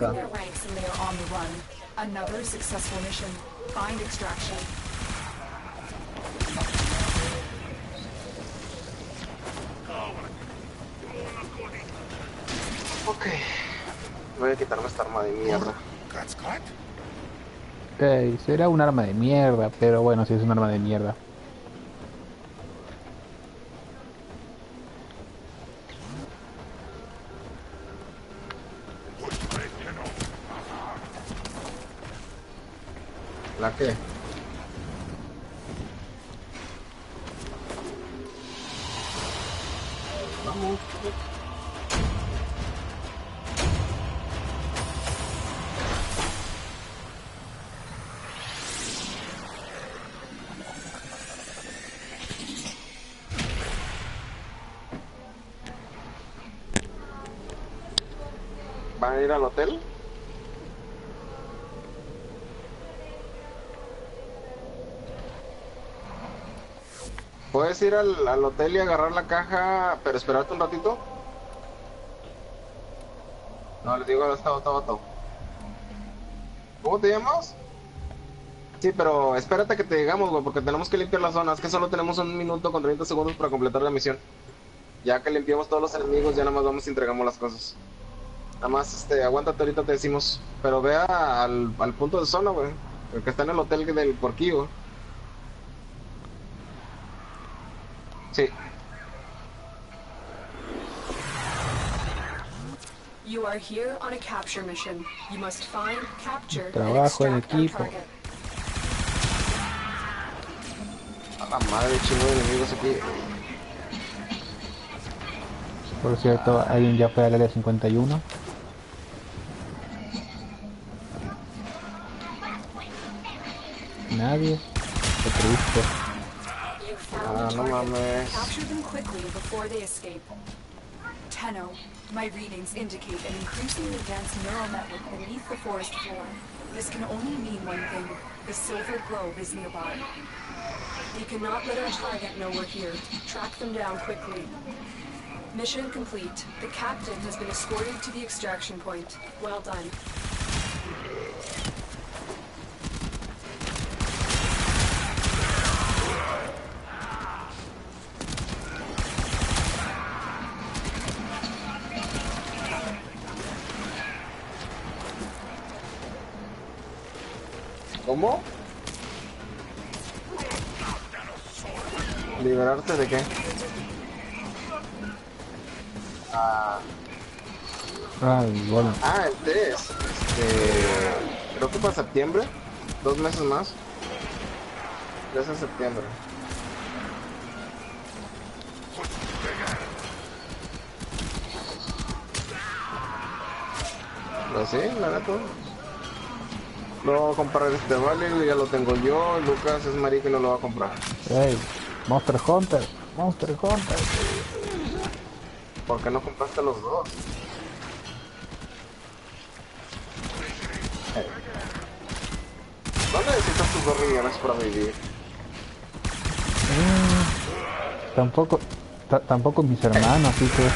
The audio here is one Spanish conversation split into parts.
acá. their ranks and they are on the run. Another successful mission. Find extraction. Ok. Voy a quitarme esta arma de mierda. Ok, será un arma de mierda, pero bueno, si es un arma de mierda. ¿La qué? Vamos. ¿Van a ir al hotel? ¿Puedes ir al hotel y agarrar la caja, pero esperarte un ratito? No, les digo, está Otto. ¿Cómo te llamas? Sí, pero espérate que te digamos, güey, porque tenemos que limpiar la zona. Es que solo tenemos 1 minuto con 30 segundos para completar la misión. Ya que limpiamos todos los enemigos, ya nada más vamos y entregamos las cosas. Nada más, aguántate, ahorita te decimos. Pero ve al punto de zona, güey. El que está en el hotel del Porquillo. Sí. You are here on a capture mission. You must find, capture, and Trabajo en extract our equipo. target. A la madre, chingo de enemigos aquí. Por cierto, alguien ya fue al área 51. Nadie. Qué triste. You found the no target. mames. Capture them quickly before they escape. Tenno, my readings indicate an increasingly dense neural network beneath the forest floor. This can only mean one thing. The Silver Grove is nearby. We cannot let our target know we're here. Track them down quickly. Mission complete. The captain has been escorted to the extraction point. Well done. ¿Cómo? ¿Liberarte de qué? Bueno. El test. Creo que para septiembre. 2 meses más. 3 de septiembre. Pues sí, la neta. Lo voy a comprar vale, ya lo tengo yo. Lucas es marica y no lo va a comprar. Hey, Monster Hunter. Monster Hunter. ¿Por qué no compraste los dos? No necesitas tus 2 millones para vivir. Tampoco mis hermanos, así que...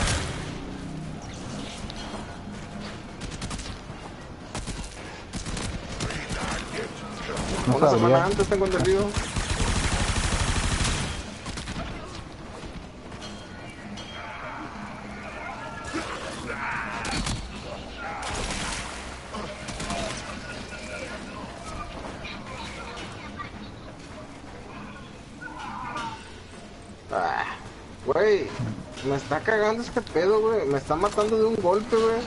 No Una semana sabría. antes tengo entendido. Güey, me está cagando este pedo, güey. Me está matando de un golpe, güey.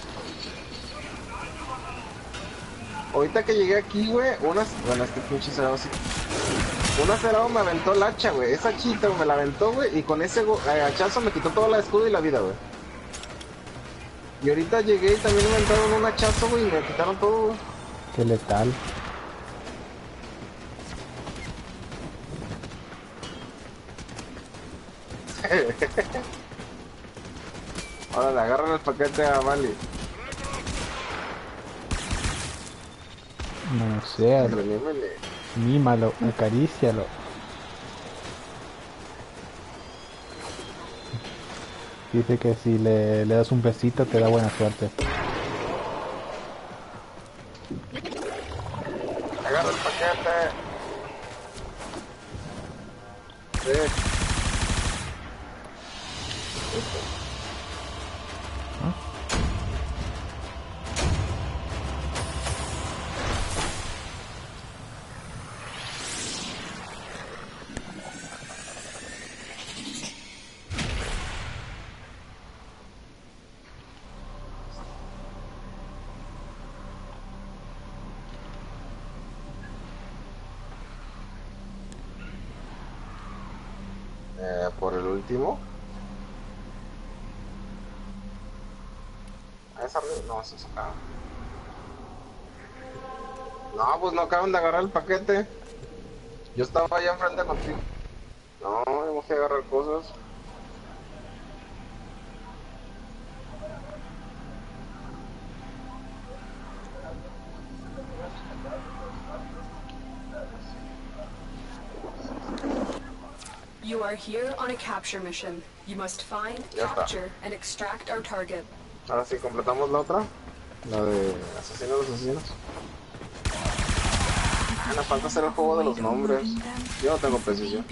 Ahorita que llegué aquí, güey, bueno, este pinche cerado sí. Un acerado me aventó el hacha, güey. Esa chita me la aventó, güey, y con ese hachazo me quitó toda la escudo y la vida, güey. Y ahorita llegué y también me aventaron un hachazo, güey, y me quitaron todo, güey. Qué letal. Ahora le agarran el paquete a Vali. No sé, mímalo, acarícialo. Dice que si le das un besito te da buena suerte. Agarra el paquete. Sí. Por el último. ¿A esa arriba? No, eso es acá. No, pues no acaban de agarrar el paquete. Yo estaba allá enfrente contigo. No, hemos que agarrar cosas. You are here on a capture mission. You must find, Ya está. capture, and extract our target. Ahora sí, completamos la otra. La de asesinos de los asesinos. Ah, nos falta hacer el juego de los nombres. Yo no tengo precisión.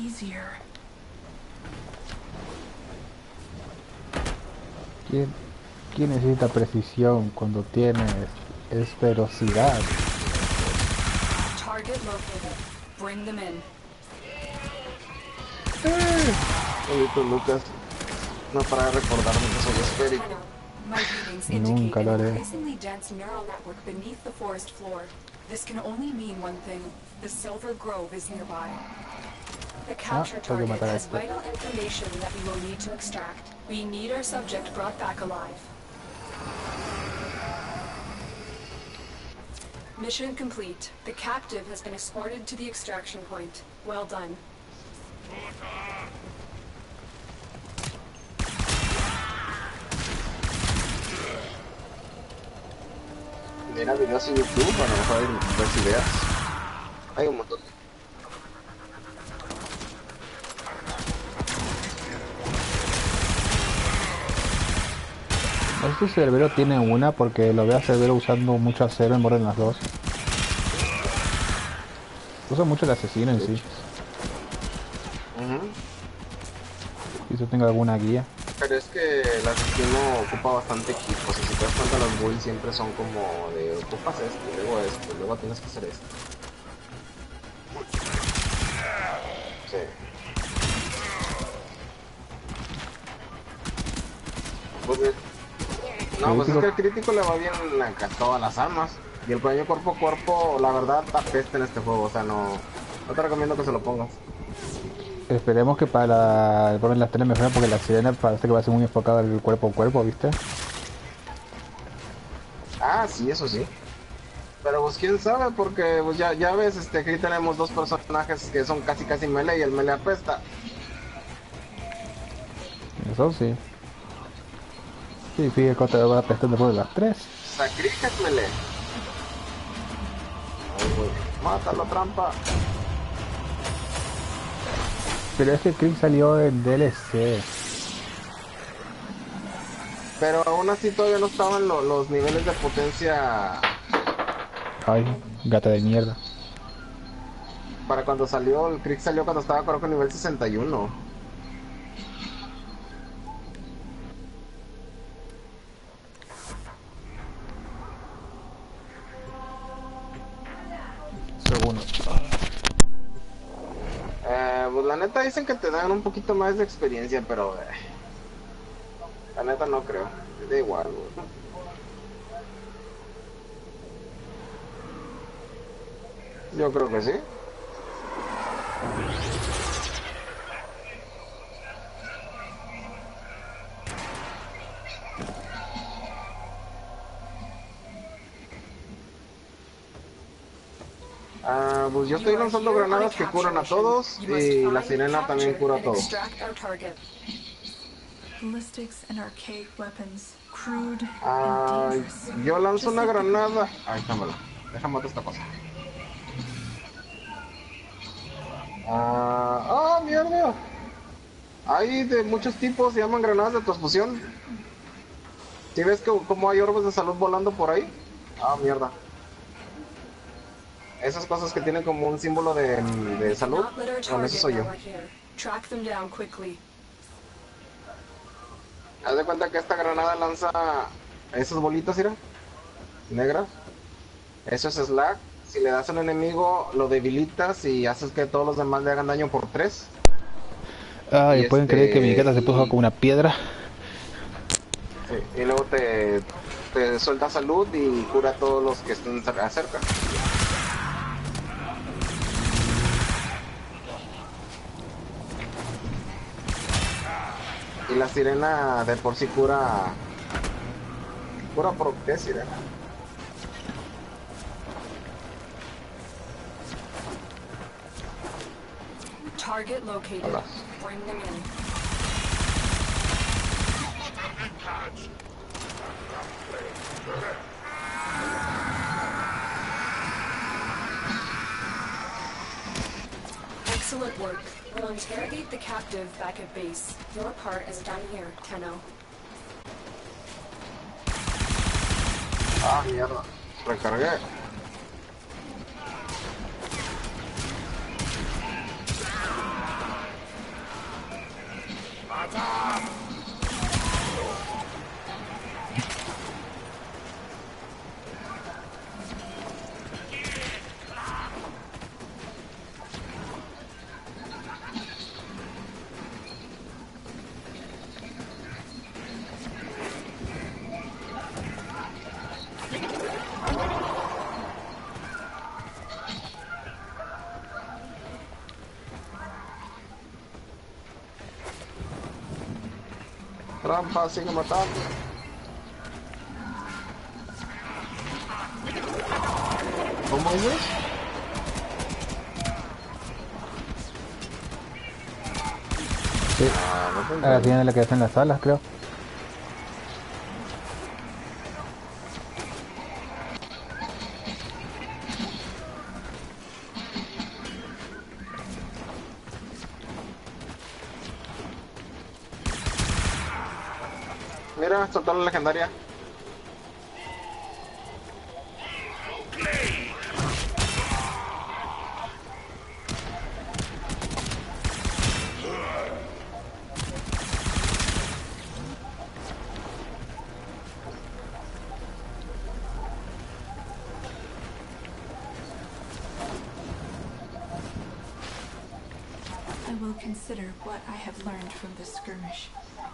¿Quién necesita precisión cuando tienes es velocidad? Target located. Bring them in. Bonito Lucas. No para de recordarme que soy esférico. My readings Nunca indicate lo an haré. increasingly dense neural network beneath the forest floor. This can only mean one thing. The Silver Grove is nearby. The capture tengo que target matar a has este. vital information that we will need to extract. We need our subject brought back alive. Mission complete. The captive has been escorted to the extraction point. Well done. Mira videos en YouTube, a lo mejor hay más ideas. Hay un montón. No sé si Cerbero tiene una porque lo veo a Cerbero usando mucho acero en Borderlands 2. Usa mucho el asesino en sí. Quizá tenga alguna guía. Pero es que el asesino ocupa bastante equipo. O sea, si te das cuenta, los bulls siempre son como de ocupas esto, luego tienes que hacer esto. Sí. Pues, no, pues es que el crítico le va bien a todas las armas. Y el daño cuerpo a cuerpo, la verdad, apesta en este juego. O sea, no te recomiendo que se lo pongas. Esperemos que para Borderlands 3 mejore porque la sirena parece que va a ser muy enfocada al cuerpo a cuerpo, ¿viste? Ah, sí, eso sí. Pero pues quién sabe, porque pues ya ves, aquí tenemos dos personajes que son casi melee y el melee apesta. Eso sí. Sí, fíjate que te va a prestar después de las 3. Sacrifica es melee. Ay, güey. Mátalo, trampa. Pero es que Krieg salió en DLC. Pero aún así todavía no estaban los niveles de potencia Ay, gata de mierda. para cuando salió. El Krieg salió cuando estaba creo que nivel 61. Segundo. Pues la neta dicen que te dan un poquito más de experiencia, pero la neta no creo. Da igual, güey. Yo creo que sí. Pues yo estoy lanzando granadas que curan a todos y la sirena también cura a todos. Ballistics and archaic weapons, crude and dangerous. Yo lanzo Just una like the granada. Ay, dámela. Déjame matar esta cosa. Mierda. Hay de muchos tipos, se llaman granadas de transfusión. ¿Sí ves que como hay orbes de salud volando por ahí? Ah, mierda. esas cosas que tienen como un símbolo de salud, Not let our con eso target soy now yo. we're here. Track them down quickly. Haz de cuenta que esta granada lanza esas bolitas, mira, negras. Eso es Slack. Si le das a un enemigo, lo debilitas y haces que todos los demás le hagan daño por 3. Ay, Y pueden creer que mi gata se puso y, como una piedra. sí, y luego te suelta salud y cura a todos los que estén cerca. Y la sirena de por sí cura. ¿Cura por qué sirena? Target located. Hola. Bring them in. Excellent work. We'll interrogate the captive back at base. Your part is done here, Tenno. Ah, mierda. Recargué. Trampa, sigue matando. ¿Cómo dices? Sí. Ah, no te Ahora entiendo. tiene la que está en las salas, creo. Mira, soltó la legendaria. I will consider what I have learned from this skirmish.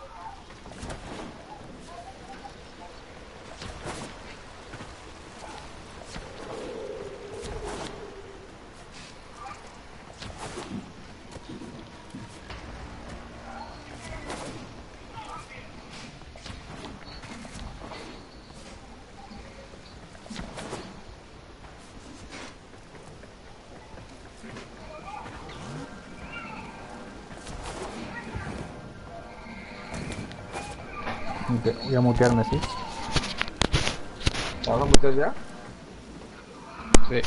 Voy a mutearme, sí. ¿Vamos a meter ya? Sí.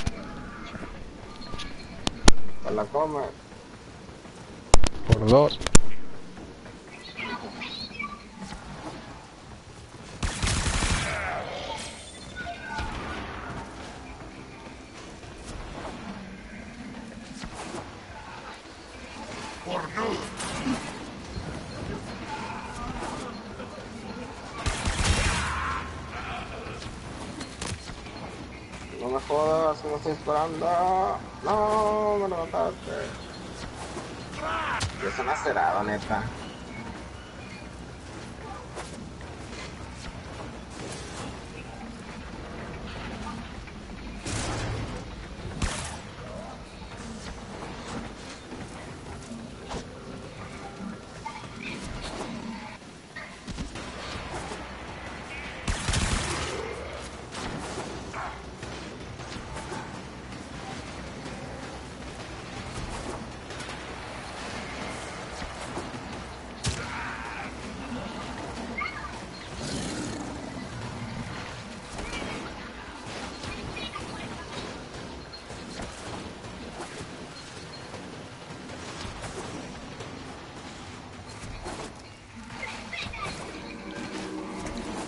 A la coma. Por 2. No me jodas, que no estoy esperando. No, me lo mataste. Es un acerado, neta.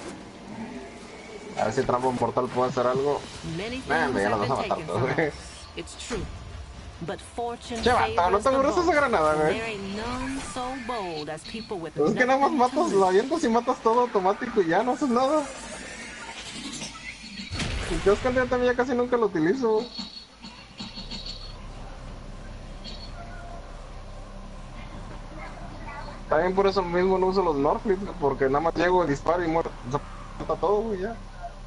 A ver si Trampo Mortal puede hacer algo. Many Man, things ya have nos vas been a matar taken todos, from güey. us. It's true. But fortune Che, vato, no favors te the aburres esa bold. granada, And güey. there ain't none so bold as people with Es que nada más nothing to matas, lose. la avientas y matas todo automático y ya no haces nada. Y yo es que yo también ya casi nunca lo utilizo. También por eso mismo no uso los Norflip, porque nada más llego, disparo y muerto. Mata todo, güey, ya.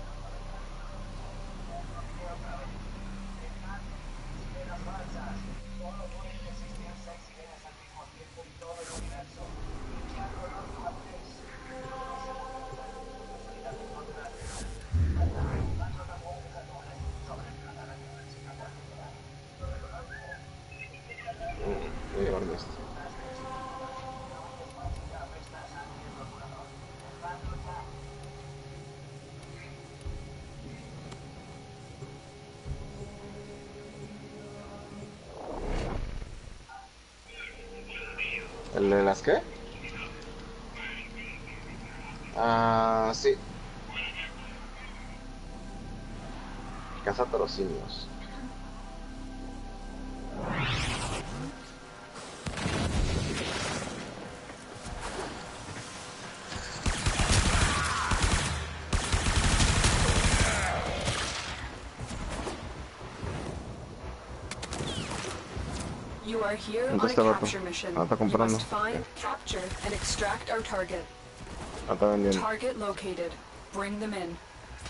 Voy a llevarme esto. ¿El de las qué? Ah, sí. Caza torosimios. You are here ¿Dónde on a está el vato? capture mission. Ah, está You comprando. must find, capture, and extract our target. Ah, está vendiendo. Target located. Bring them in.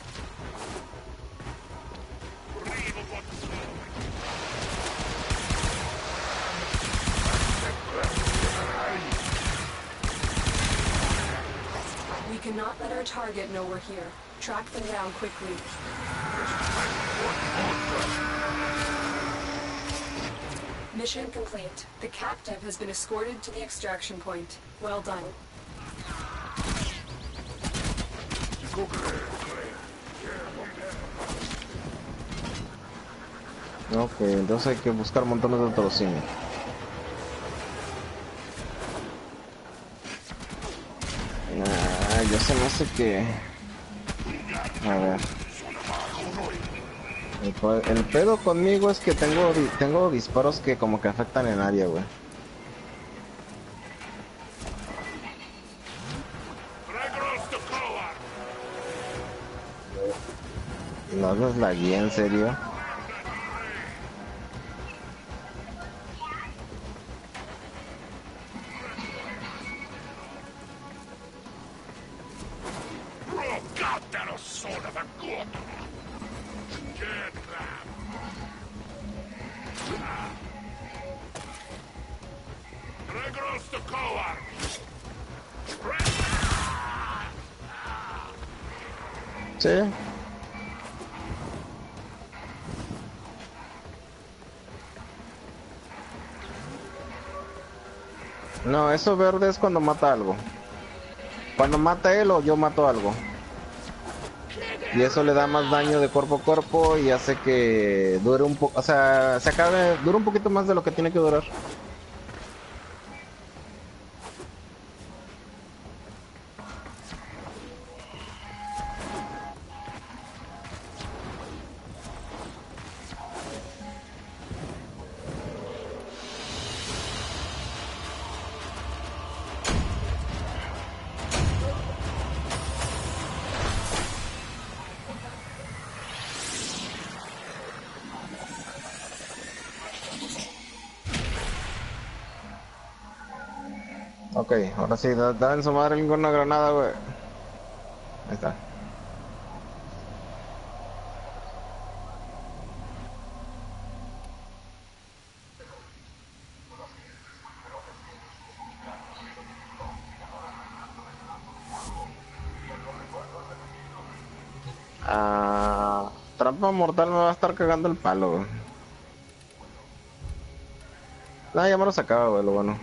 We cannot let our target know we're here. Track them down quickly. Mission complete. The captive has been escorted to the extraction point. Well done. Ok, entonces hay que buscar montones de torosimios. Yo se me hace que... A ver. El pedo conmigo es que tengo disparos que como que afectan en área, güey. No nos la guía, en serio. Sí. No, eso verde es cuando mata algo. Cuando mata él o yo mato algo. Y eso le da más daño de cuerpo a cuerpo y hace que dure un poco, o sea, dura un poquito más de lo que tiene que durar. Ok, ahora sí, da en su madre ninguna granada, güey. Ahí está. Trampa mortal me va a estar cagando el palo, güey. Ya me lo sacaba, güey, lo bueno.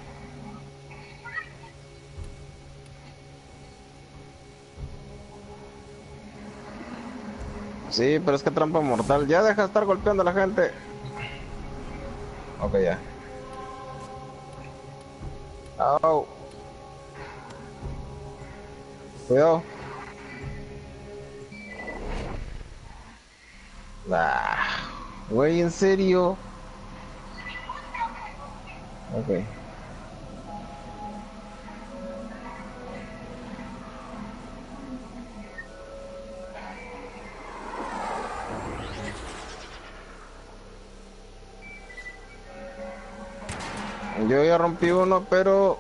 Sí, pero es que trampa mortal. Ya deja de estar golpeando a la gente. Ok, ya. Au. Cuidado. Güey, ¿en serio? Ok. Yo ya rompí uno, pero...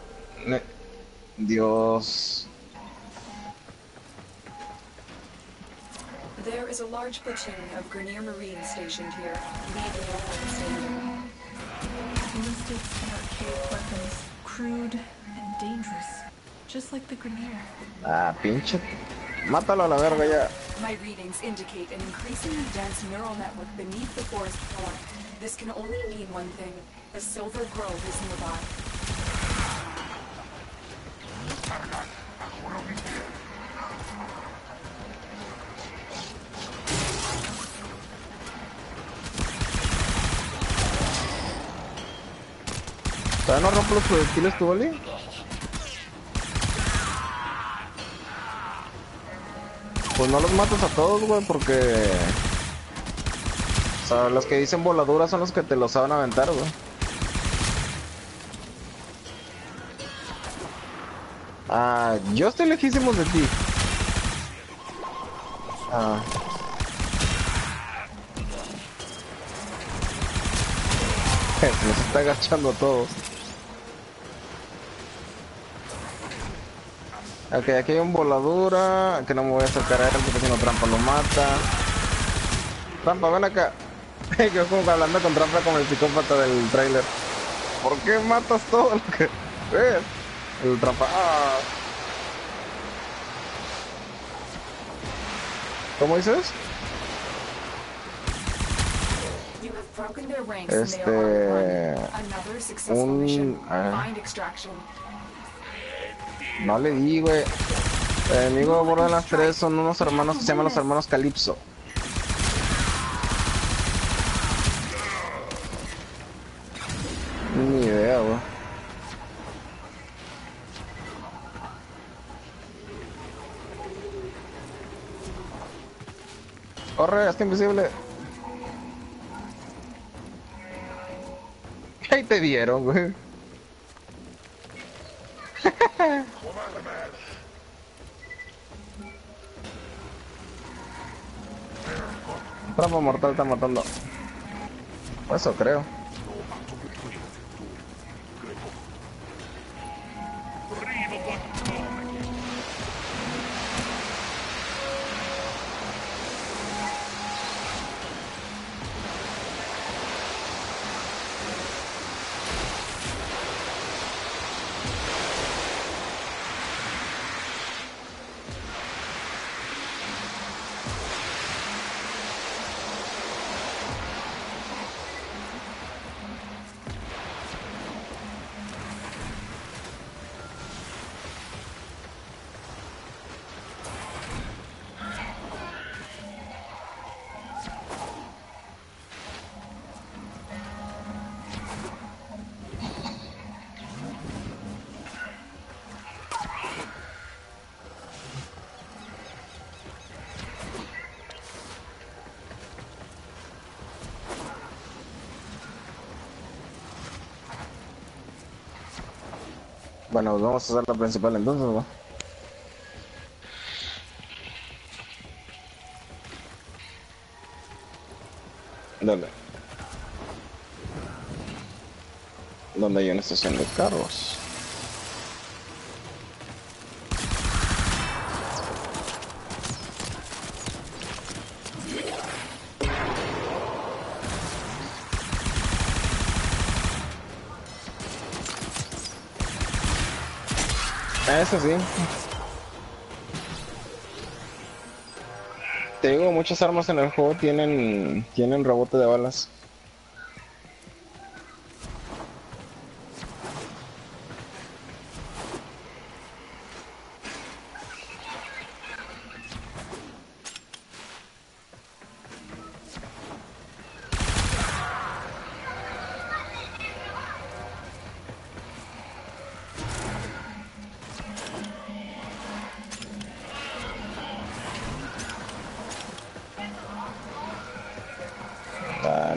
Dios. There is a large platoon of Grenier Marines stationed here. Leave the airport stadium. Ballistics and archaic weapons, crude and dangerous, just like the Grenier. Ah, pinche. Mátalo a la verga ya. My readings indicate an increasingly dense neural network beneath the forest floor. This can only mean one thing. A silver grove is nearby. ¿Todavía no rompo los proyectiles tu boli? Pues no los matas a todos, güey, porque... O sea, los que dicen voladura son los que te los saben aventar, güey. Ah, yo estoy lejísimos de ti. Ah. Nos está agachando a todos. Ok, aquí hay un voladura. Que no me voy a acercar a él porque si no Trampa lo mata. Trampa, ven acá. Yo como hablando con Trampa como el psicópata del trailer. ¿Por qué matas todo lo que ves? El Trampa. Ah. ¿Cómo dices? You have broken their ranks and they are on the run. Another successful mission. Find extraction. No le di, güey. El enemigo de Borderlands 3 son unos hermanos que se llaman los hermanos Calypso. Ni idea, güey. Corre, está invisible. Ahí te dieron, güey. Trampa mortal está matando. Eso creo. Bueno, pues vamos a hacer la principal entonces, ¿no? Dale. ¿Dónde hay una estación de carros? Eso sí. Te digo, muchas armas en el juego tienen rebote de balas.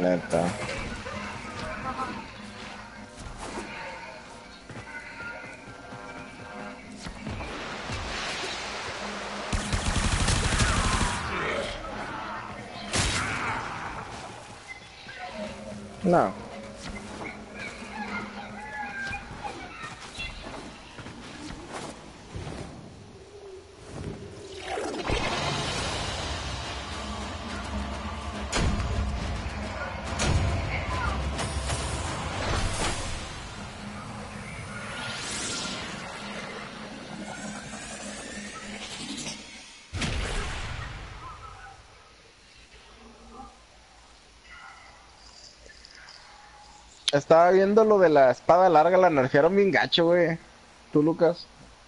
Neta. No. Estaba viendo lo de la espada larga, la nerfearon bien gacho, güey. ¿Tú, Lucas?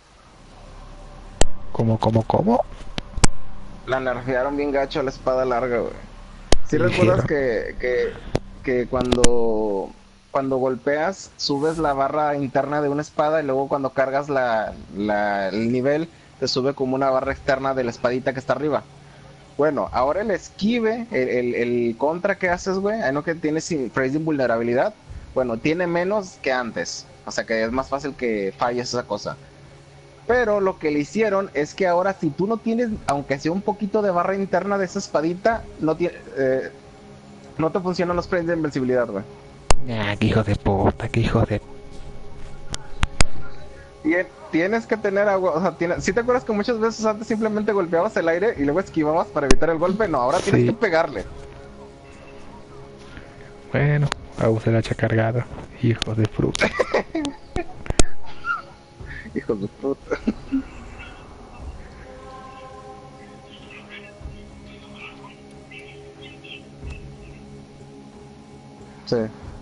¿Cómo? La nerfearon bien gacho a la espada larga, güey. ¿Sí ¿Qué recuerdas dijeron? que cuando golpeas subes la barra interna de una espada y luego cuando cargas el nivel te sube como una barra externa de la espadita que está arriba? Bueno, ahora el esquive, el contra que haces, güey, ahí no que tienes phrase de invulnerabilidad, bueno, tiene menos que antes. O sea que es más fácil que falles esa cosa. Pero lo que le hicieron es que ahora si tú no tienes, aunque sea un poquito de barra interna de esa espadita, no te funcionan los frames de invencibilidad, güey. Ah, qué hijo de puta, qué hijo de... Tienes que tener agua, o sea, si te acuerdas que muchas veces antes simplemente golpeabas el aire y luego esquivabas para evitar el golpe, no, ahora tienes que Sí, pegarle. bueno, abusé la hacha cargada, hijo de fruta. Hijos de puta. Sí.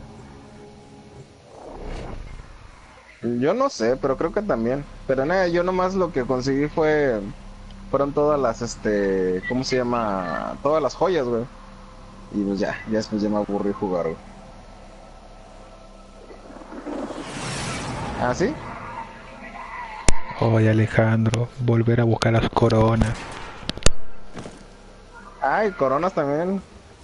Yo no sé, pero creo que también. Pero nada, yo nomás lo que conseguí fueron todas las, ¿cómo se llama? Todas las joyas, güey. Y pues ya después ya me aburrí jugar, güey. ¿Ah, sí? Oye, Alejandro, volver a buscar las coronas. Ay, coronas también.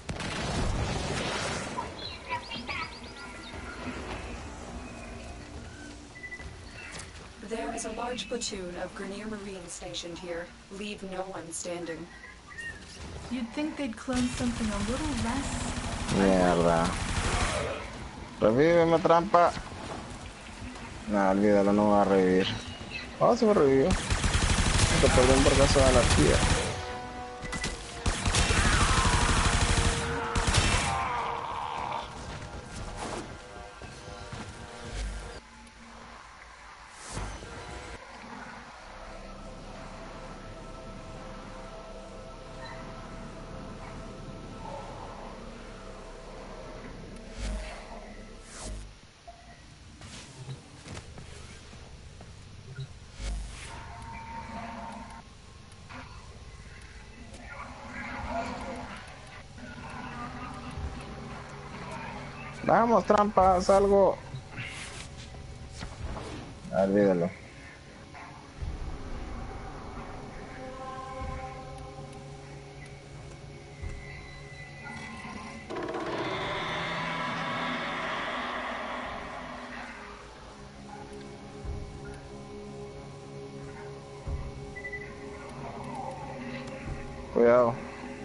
There is a large platoon of Grenier Marines stationed here. Leave no one standing. You'd think they'd clone something a little less. Mierda. Revíveme, trampa. No, olvídalo, no me va a revivir. Oh, se me revivió. Te perdí un vergazo de anarquía. Vamos, trampa, salgo. Olvídalo. Cuidado.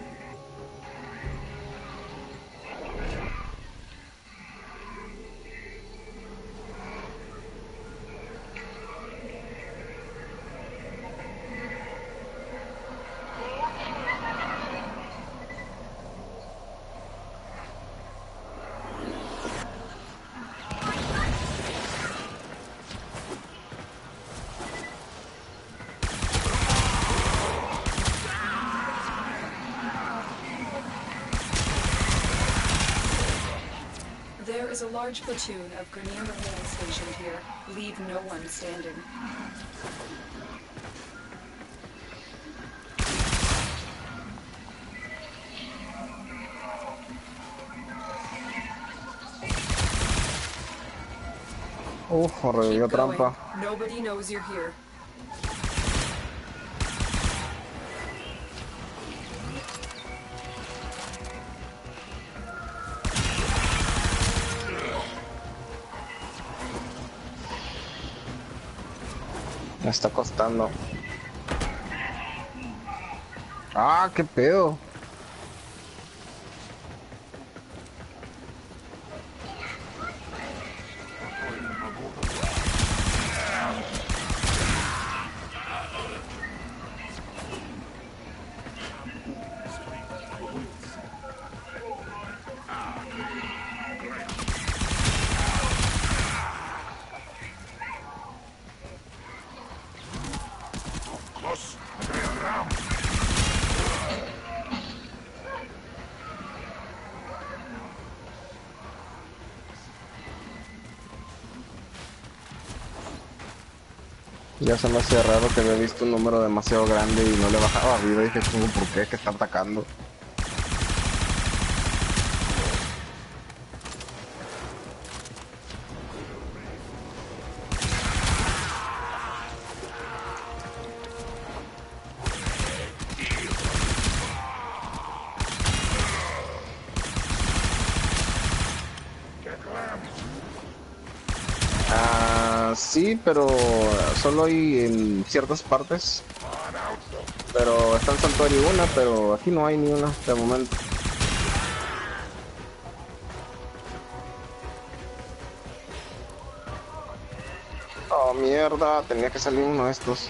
There is a large platoon of Grenier Marines stationed here. Leave no one standing. Uf, revivió Keep going. trampa. Nobody knows you're here. Me está costando. Ah, qué pedo. Ya se me hacía raro que había visto un número demasiado grande y no le bajaba vida. Y dije, "¿Cómo, por qué? ¿Qué está atacando?" Sí, pero solo hay en ciertas partes. Pero está en Santuario una, pero aquí no hay ni una de momento. Oh, mierda, tenía que salir uno de estos.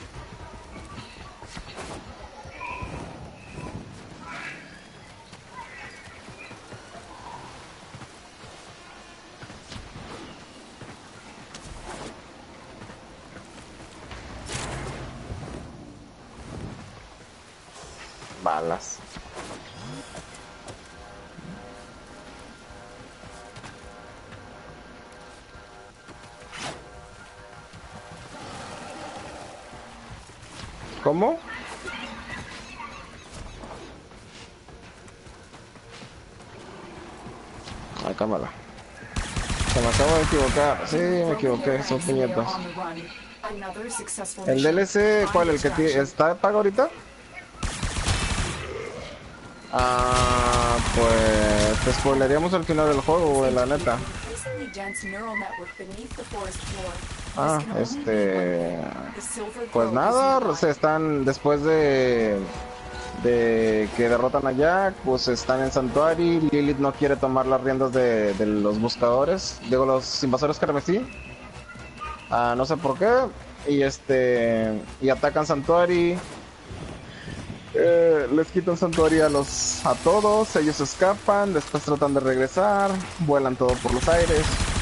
Balas. ¿Cómo? Ay, cámara. Se me acabo de equivocar. Sí, me equivoqué, son puñetas. On the run. Another successful ¿El mission. DLC cuál? ¿El que está de pago ahorita? Pues te spoileríamos el final del juego, güey, la neta. Increasingly dense neural network beneath the forest floor. Ah, This can only mean one thing. The silver Pues grove is nada, nearby. se están después de que derrotan a Jack, pues están en Sanctuary. Lilith no quiere tomar las riendas de los buscadores, digo, los invasores carmesí. No sé por qué. Y atacan Sanctuary. Les quitan Sanctuary a todos, ellos escapan, después tratan de regresar, vuelan todo por los aires.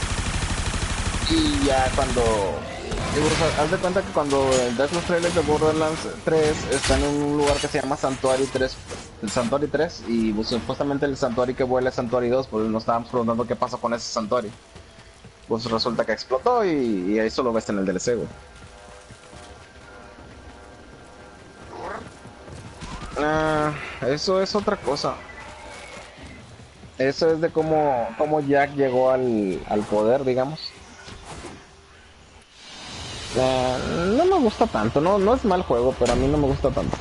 Y ya cuando... haz de cuenta que cuando ves los trailers de Borderlands 3 está en un lugar que se llama Sanctuary 3, el Sanctuary 3, y pues, supuestamente el Sanctuary que vuela es Sanctuary 2, pues nos estábamos preguntando qué pasó con ese Sanctuary. Pues resulta que explotó y eso lo ves en el DLC, güey. Eso es otra cosa. Eso es de cómo Jack llegó al poder, digamos. No me gusta tanto, no es mal juego, pero a mí no me gusta tanto.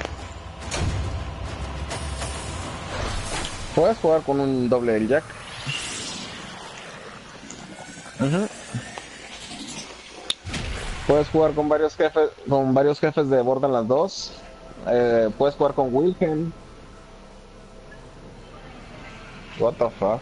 Puedes jugar con un doble del Jack. Puedes jugar con varios jefes de Borderlands 2. Puedes jugar con Wilhelm. What the fuck.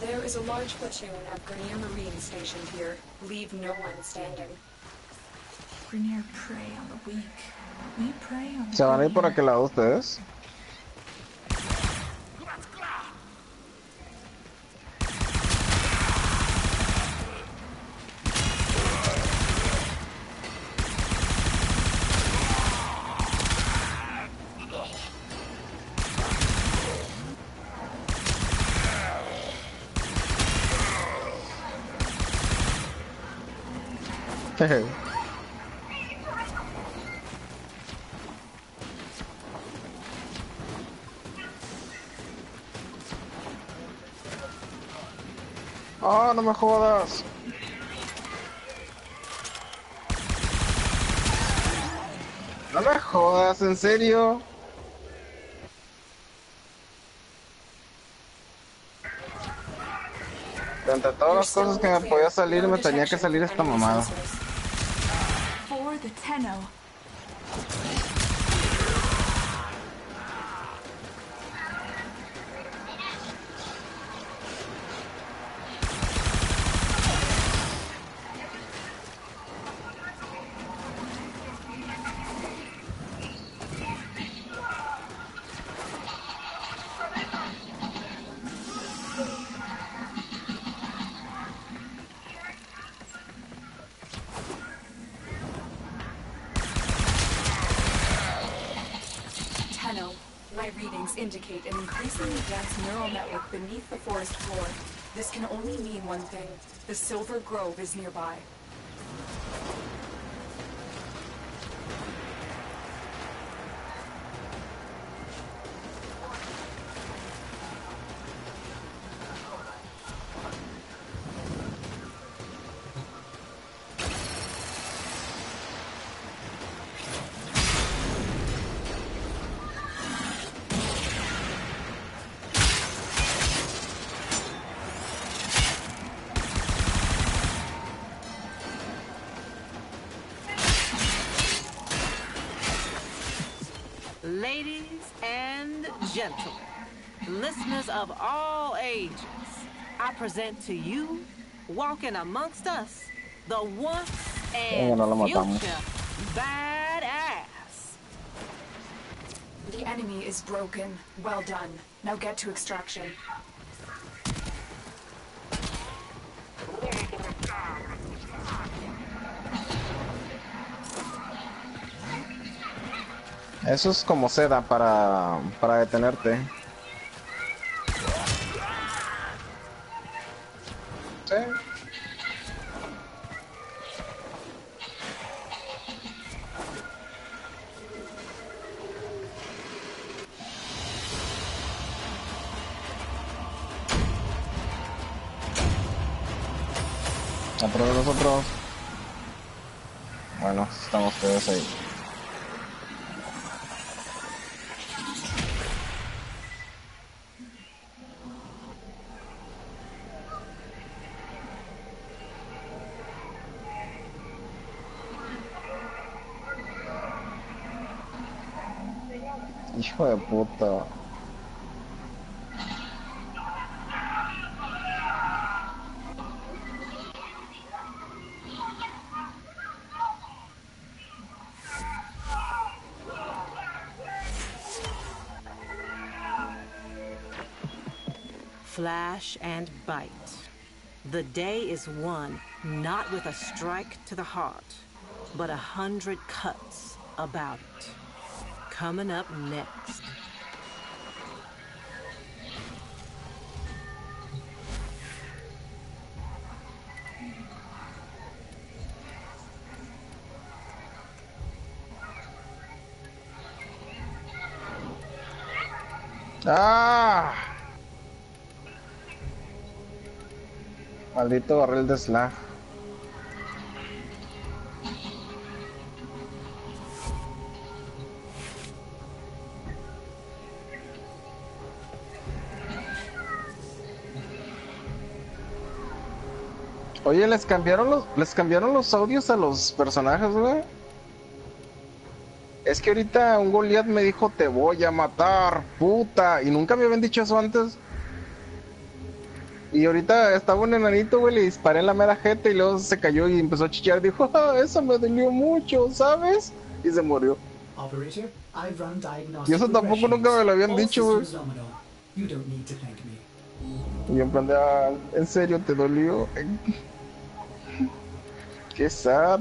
There is a large platoon of Grenier Marine stationed here. Leave no one standing. Grenier prey on the weak. We prey on the ¿Se van a ir por weak. aquel lado ustedes? Jeje. Oh, no me jodas. No me jodas, ¿en serio? De entre todas las cosas que me podía salir, me tenía que salir esta mamada. For the Tenno. Tenno, my readings indicate an increasingly dense neural network beneath the forest floor. This can only mean one thing. The Silver Grove is nearby. Ladies and gentlemen, listeners of all ages, I present to you, walking amongst us, the once and no lo matamos. future badass. The enemy is broken. Well done. Now get to extraction. Eso es como seda para detenerte. Sí. Atrás de nosotros. Bueno, estamos todos ahí. Hijo de puta. Flash and bite. The day is won not with a strike to the heart, but 100 cuts about it. Coming up next. ¡Ah! Maldito barril de slag. Oye, les cambiaron los audios a los personajes, güey. Es que ahorita un Goliath me dijo, te voy a matar, puta. Y nunca me habían dicho eso antes. Y ahorita estaba un enanito, güey, le disparé en la mera jeta y luego se cayó y empezó a chillar. Dijo, ah, eso me dolió mucho, ¿sabes? Y se murió. Operator, I've run Y diagnostic eso tampoco nunca me regressions. lo habían All dicho, güey. systems nominal. You don't need to thank me. Y yo en plan de, ah, ¿en serio te dolió? Qué sad.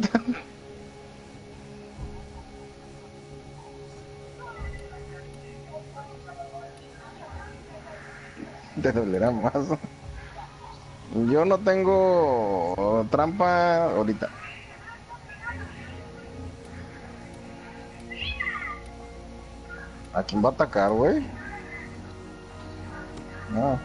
Te dolerá más. Yo no tengo trampa ahorita. ¿A quién va a atacar, güey? No.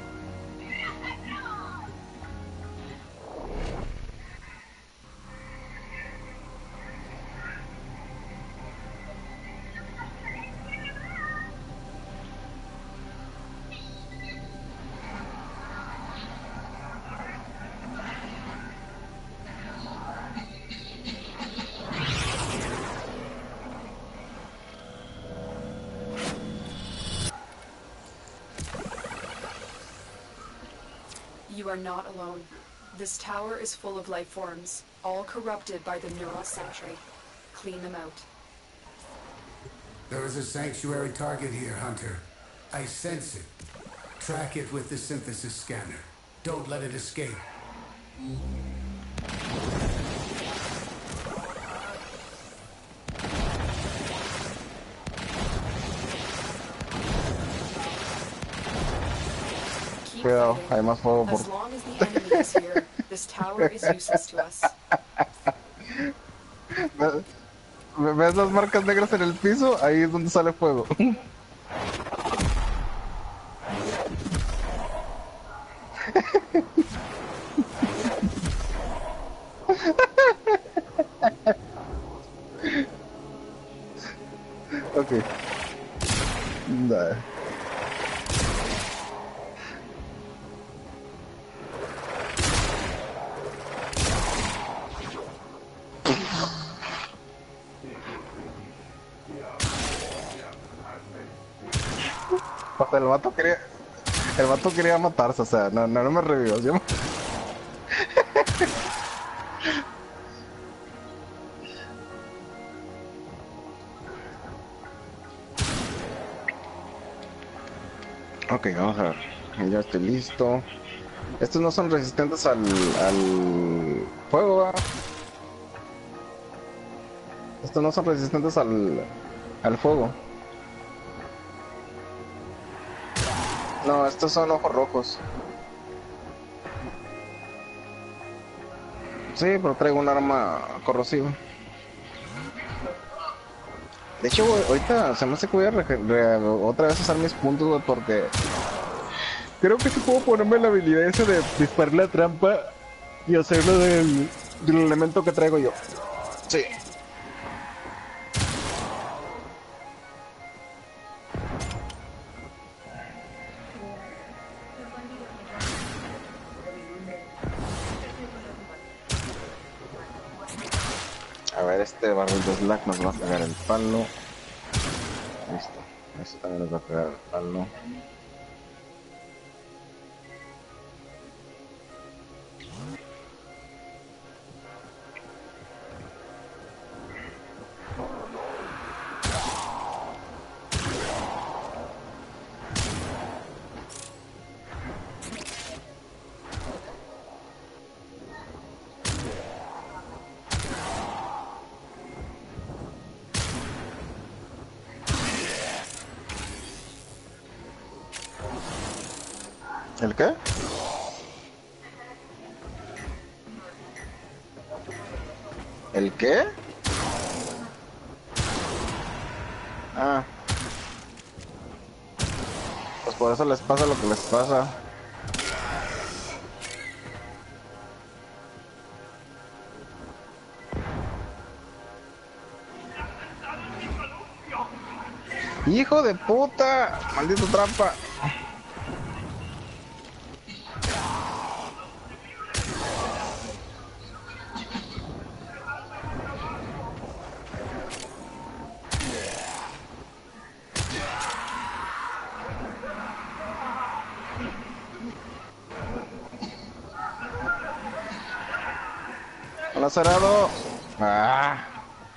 You are not alone. This tower is full of life forms, all corrupted by the neural sentry. Clean them out. There is a sanctuary target here, Hunter. I sense it. Track it with the synthesis scanner. Don't let it escape. Keep Cuidado, fighting. hay más fuego por... As long as the enemy is here, this tower is useless to us. ¿Ves las marcas negras en el piso? Ahí es donde sale fuego. Ok. Nah. O sea, el vato quería matarse, o sea, no me revivas, yo... Ok, vamos a ver. Ya estoy listo. Estos no son resistentes al fuego, ¿verdad? Estos no son resistentes al fuego. No, estos son ojos rojos. Sí, pero traigo un arma corrosiva. De hecho, güey, ahorita se me hace que voy a otra vez usar mis puntos, güey, porque... Creo que sí puedo ponerme la habilidad esa de disparar la trampa y hacerlo del elemento que traigo yo. Sí. A ver, este barril de Slack nos va a pegar el palo. Listo. Este también nos va a pegar el palo. ¿El qué? ¿El qué? Ah. Pues por eso les pasa lo que les pasa. ¡Hijo de puta! ¡Maldito trampa! lacerado. Ah.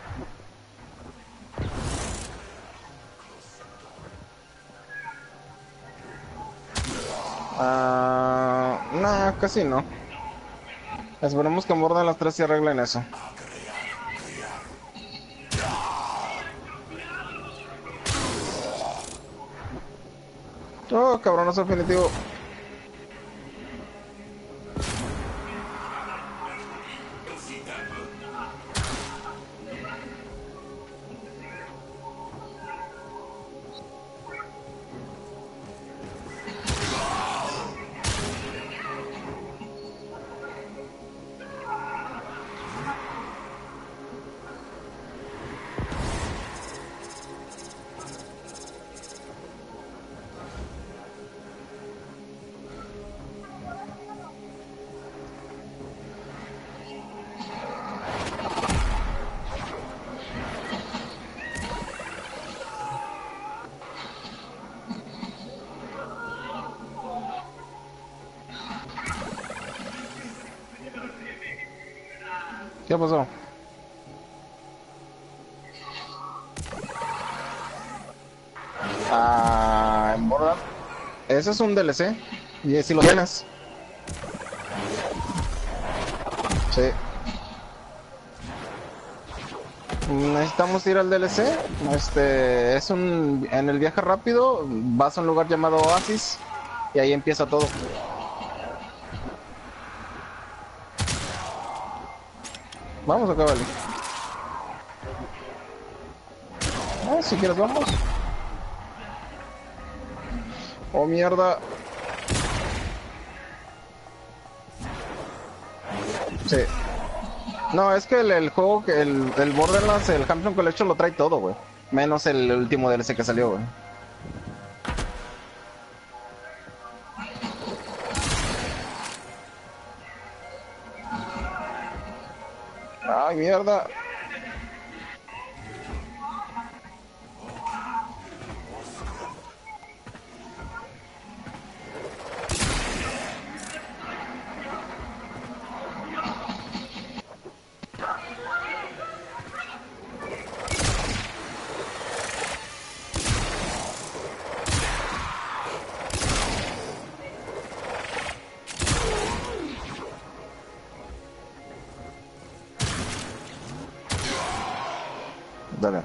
Nah, casi no. Esperemos que Mordan las tres y arreglen eso. Oh, cabronazo definitivo. ¿Qué pasó? En Border. Ese es un DLC. Y si lo tienes. Sí. Necesitamos ir al DLC. Es un. En el viaje rápido, vas a un lugar llamado Oasis. Y ahí empieza todo. Vamos acá, vale. Si quieres, vamos. Oh, mierda. Sí. No, es que el juego, el Borderlands, el Hamilton Collection lo trae todo, güey. Menos el último DLC que salió, güey. Ay, mierda. Dale.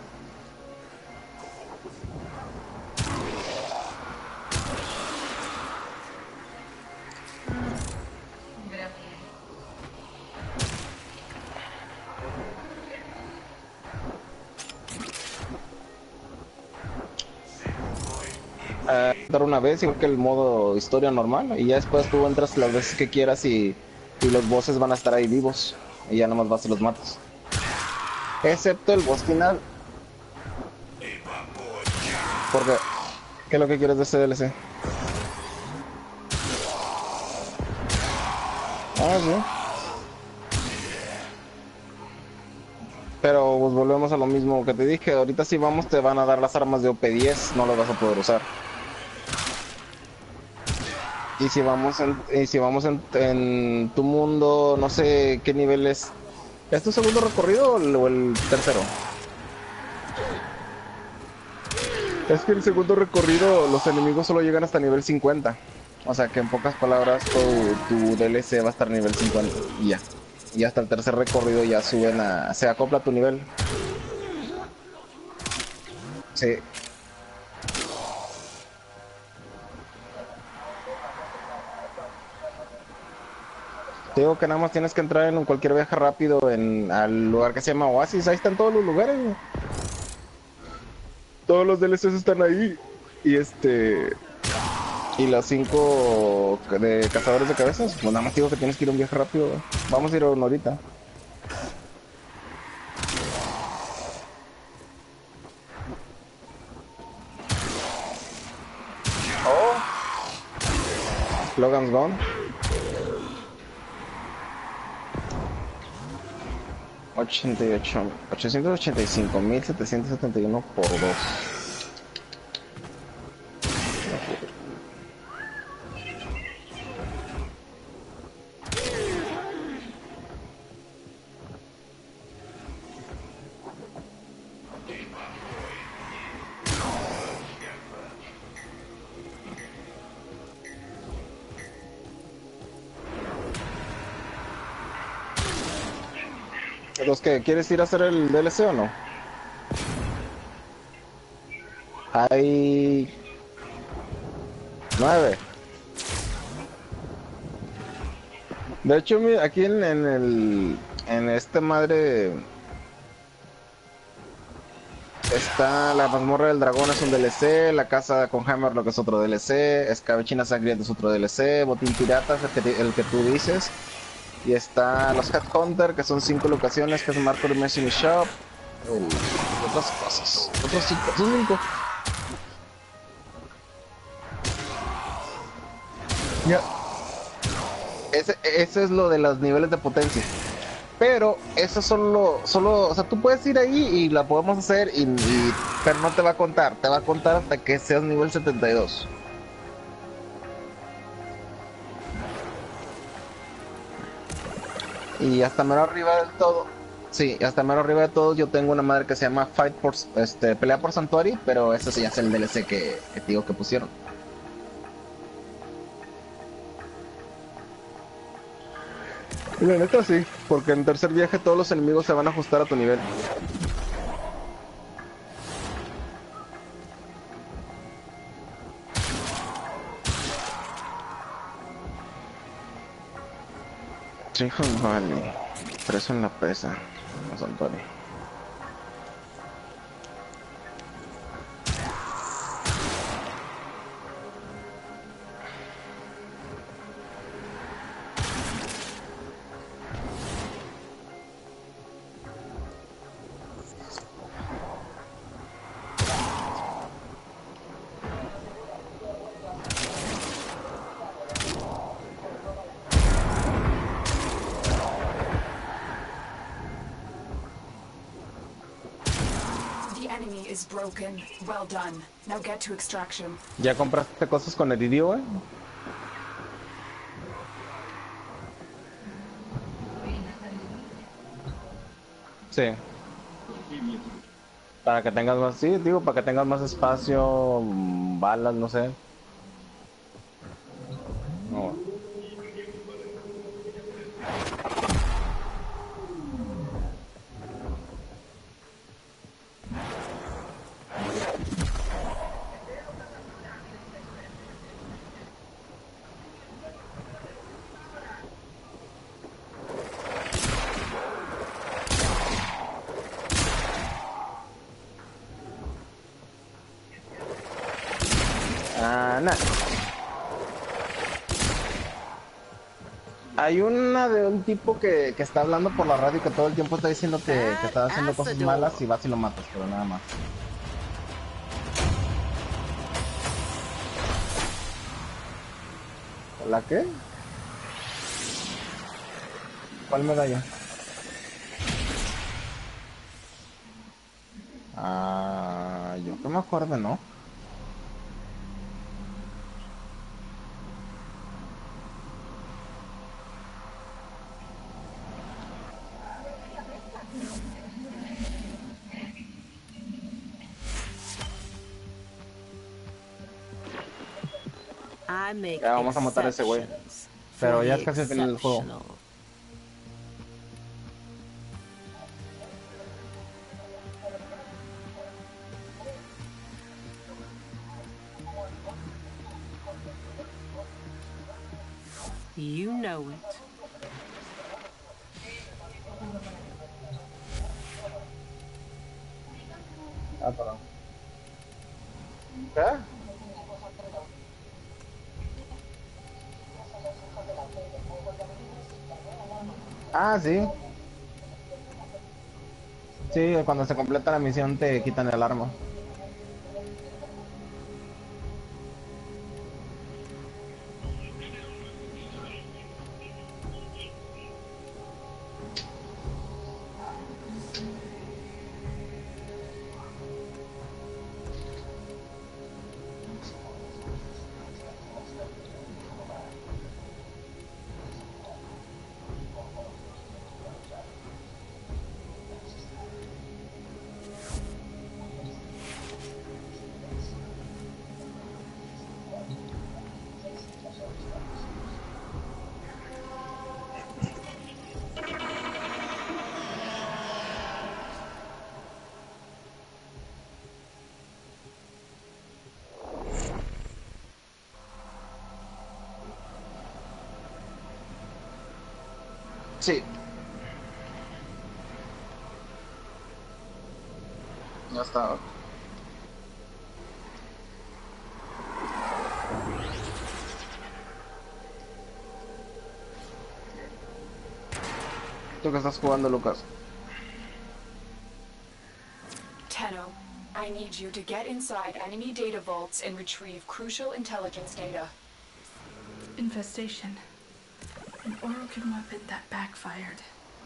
Dar una vez, igual que el modo historia normal, y ya después tú entras las veces que quieras y los bosses van a estar ahí vivos, y ya nomás vas y los matas. Excepto el boss final. Porque, ¿qué es lo que quieres de este DLC? Sí. Pero pues volvemos a lo mismo que te dije, ahorita si vamos te van a dar las armas de OP10, no las vas a poder usar. Y si vamos en tu mundo, no sé qué nivel es. ¿Es tu segundo recorrido o el tercero? Es que el segundo recorrido los enemigos solo llegan hasta nivel 50. O sea que en pocas palabras tu DLC va a estar nivel 50 y ya. Y hasta el tercer recorrido ya suben se acopla a tu nivel. Sí. Te digo que nada más tienes que entrar en cualquier viaje rápido al lugar que se llama Oasis. Ahí están todos los lugares, güey. Todos los DLCs están ahí. Y los 5 de cazadores de cabezas. Pues nada más digo que tienes que ir a un viaje rápido, güey. Vamos a ir a uno ahorita. Logan's Gone. 885.771 por 2. ¿Los que quieres ir a hacer el DLC o no? Hay 9. De hecho, aquí en este madre está la mazmorra del dragón, es un DLC, la casa con Hammerlock es otro DLC, escabechina sangrienta es otro DLC, botín pirata es el que tú dices, y está los Headhunter, que son 5 locaciones, que es Mercury Machine Shop, y otras cosas, otros 5, son 5. Ya. Ese es lo de los niveles de potencia. Pero eso solo, o sea, tú puedes ir ahí y la podemos hacer, pero no te va a contar. Te va a contar hasta que seas nivel 72. Y hasta mero arriba del todo. Sí, hasta mero arriba de todo yo tengo una madre que se llama Pelea por Santuari, pero eso sí ya es el DLC que te digo que pusieron. Y la neta sí, porque en tercer viaje todos los enemigos se van a ajustar a tu nivel. Trifon Valley, preso en la presa, Santuari. Is broken. Well done. Now get to extraction. ¿Ya compraste cosas con el idioma? Sí. Para que tengas más, sí, digo, para que tengas más espacio, balas, no sé. No. Nada. Hay una de un tipo que está hablando por la radio que todo el tiempo está diciendo que está haciendo cosas malas y vas y lo matas, pero nada más. ¿La qué? ¿Cuál medalla? Yo que me acuerdo, ¿no? Ya vamos a matar a ese güey. Pero ya es casi el final del juego. You know it. Perdón. ¿Qué? Sí. Sí, cuando se completa la misión te quitan el arma. Sí. Ya está. ¿Tú qué estás jugando, Lucas? Tenno, I need you to get inside enemy data vaults and retrieve crucial intelligence data. Infestation. An Orokin weapon that backfired.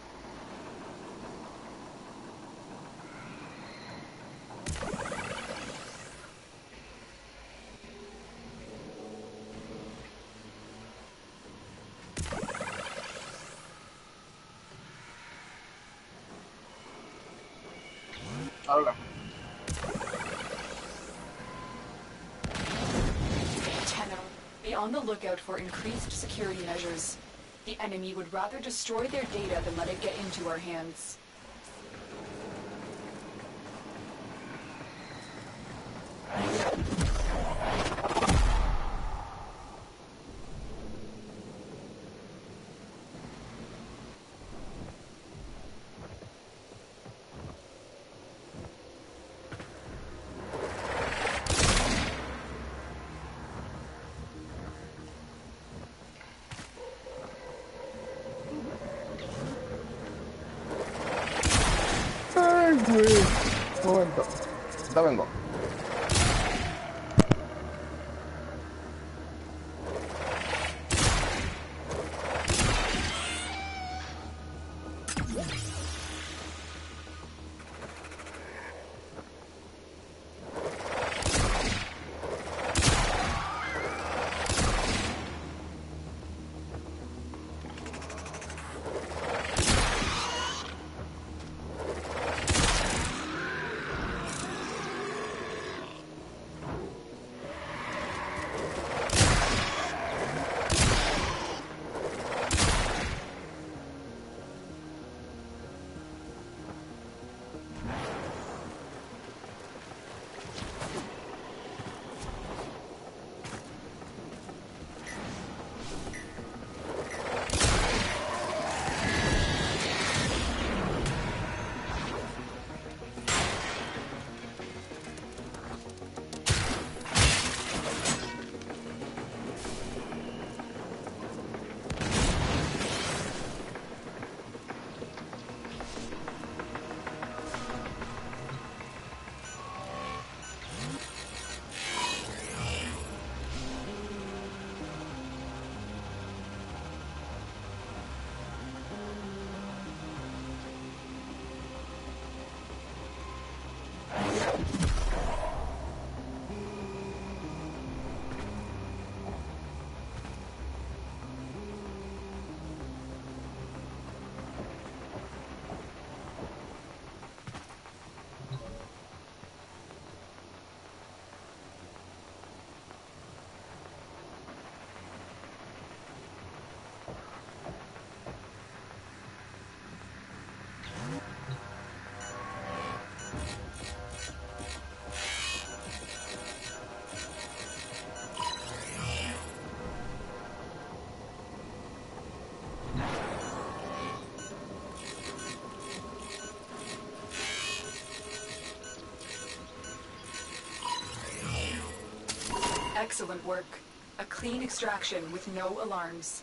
Habla. Tenno, be on the lookout for increased security measures. The enemy would rather destroy their data than let it get into our hands. Ay, güey. Un momento. Ya vengo. Excellent work. A clean extraction with no alarms.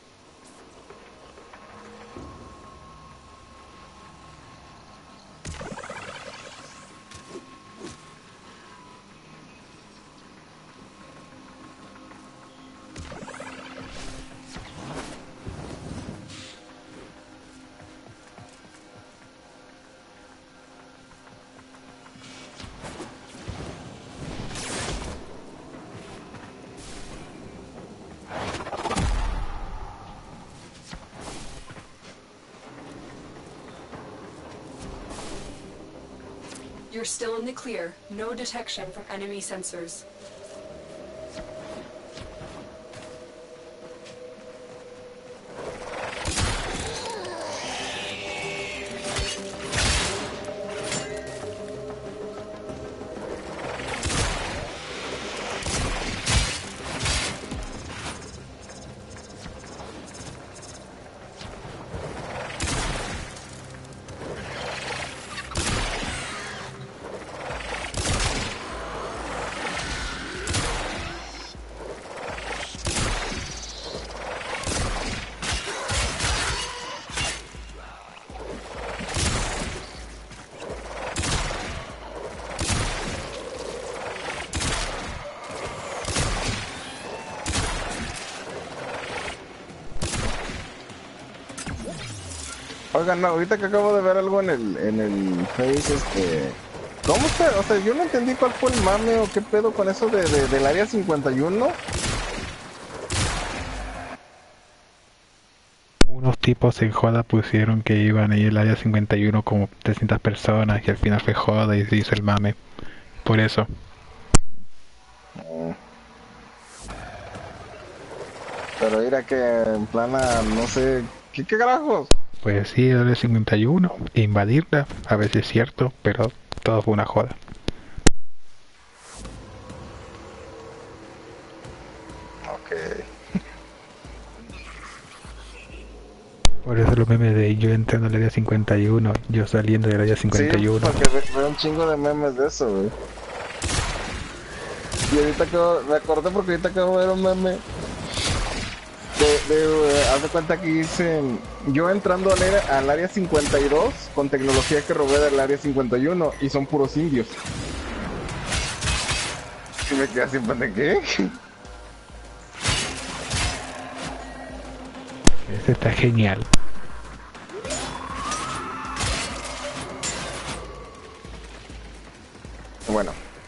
You're still in the clear. No detection from enemy sensors. Oigan, no, ahorita que acabo de ver algo en el Face, ¿cómo está? O sea, yo no entendí cuál fue el mame o qué pedo con eso del área 51. Unos tipos en joda pusieron que iban a ir al área 51 como 300 personas y al final fue joda y se hizo el mame. Por eso. Pero mira que en plana, no sé, ¿qué carajos? Pues sí, el área 51, e invadirla, a veces es cierto, pero todo fue una joda. Ok. Por eso los memes de yo entrando al área 51, yo saliendo del área Sí, 51. porque veo un chingo de memes de eso, güey. Y ahorita me acordé porque ahorita acabo de ver un meme haz de cuenta que dicen, yo entrando al área 52 con tecnología que robé del área 51 y son puros indios. Y me quedé así, ¿de qué? Este está genial. Bueno.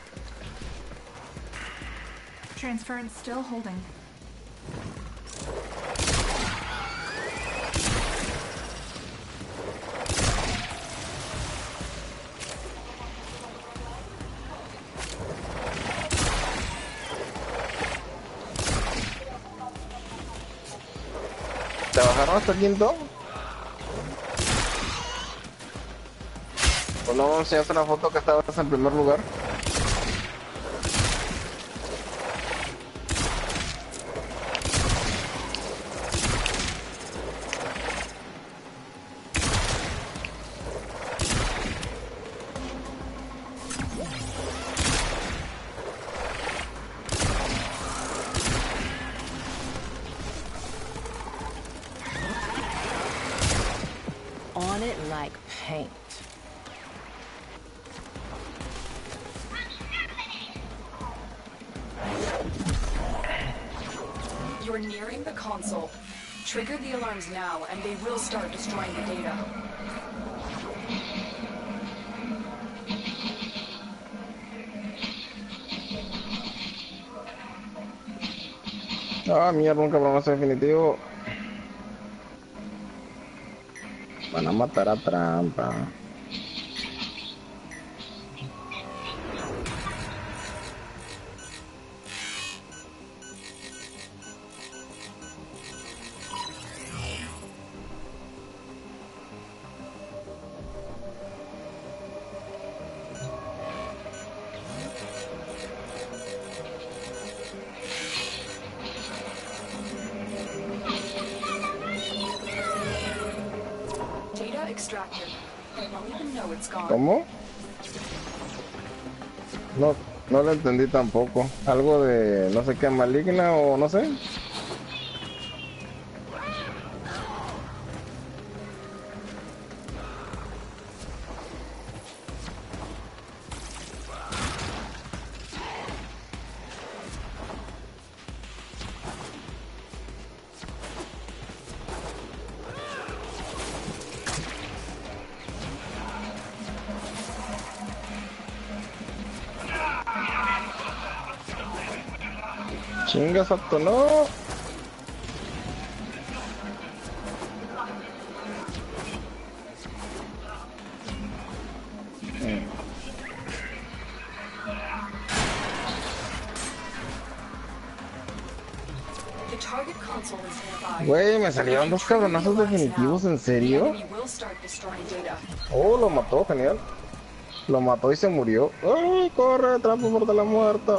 Transference still holding. ¿Te bajaron hasta el quinto? Pues no me enseñaste una foto que estabas en primer lugar. On it like paint. You're nearing the console. Trigger the alarms now, and they will start destroying the data. Ah, mierda, un cabronazo definitivo. Van a matar a trampa. Data extracted. I don't even know it's gone. ¿Cómo? No lo entendí tampoco. Algo de no sé qué maligna o no sé. Chinga, exacto, no. The target console is nearby. Güey, me salieron dos cabronazos definitivos, ¿en serio? The enemy will start destroying data. Oh, lo mató, genial. Lo mató y se murió. ¡Ay, corre, trampa por de la muerta!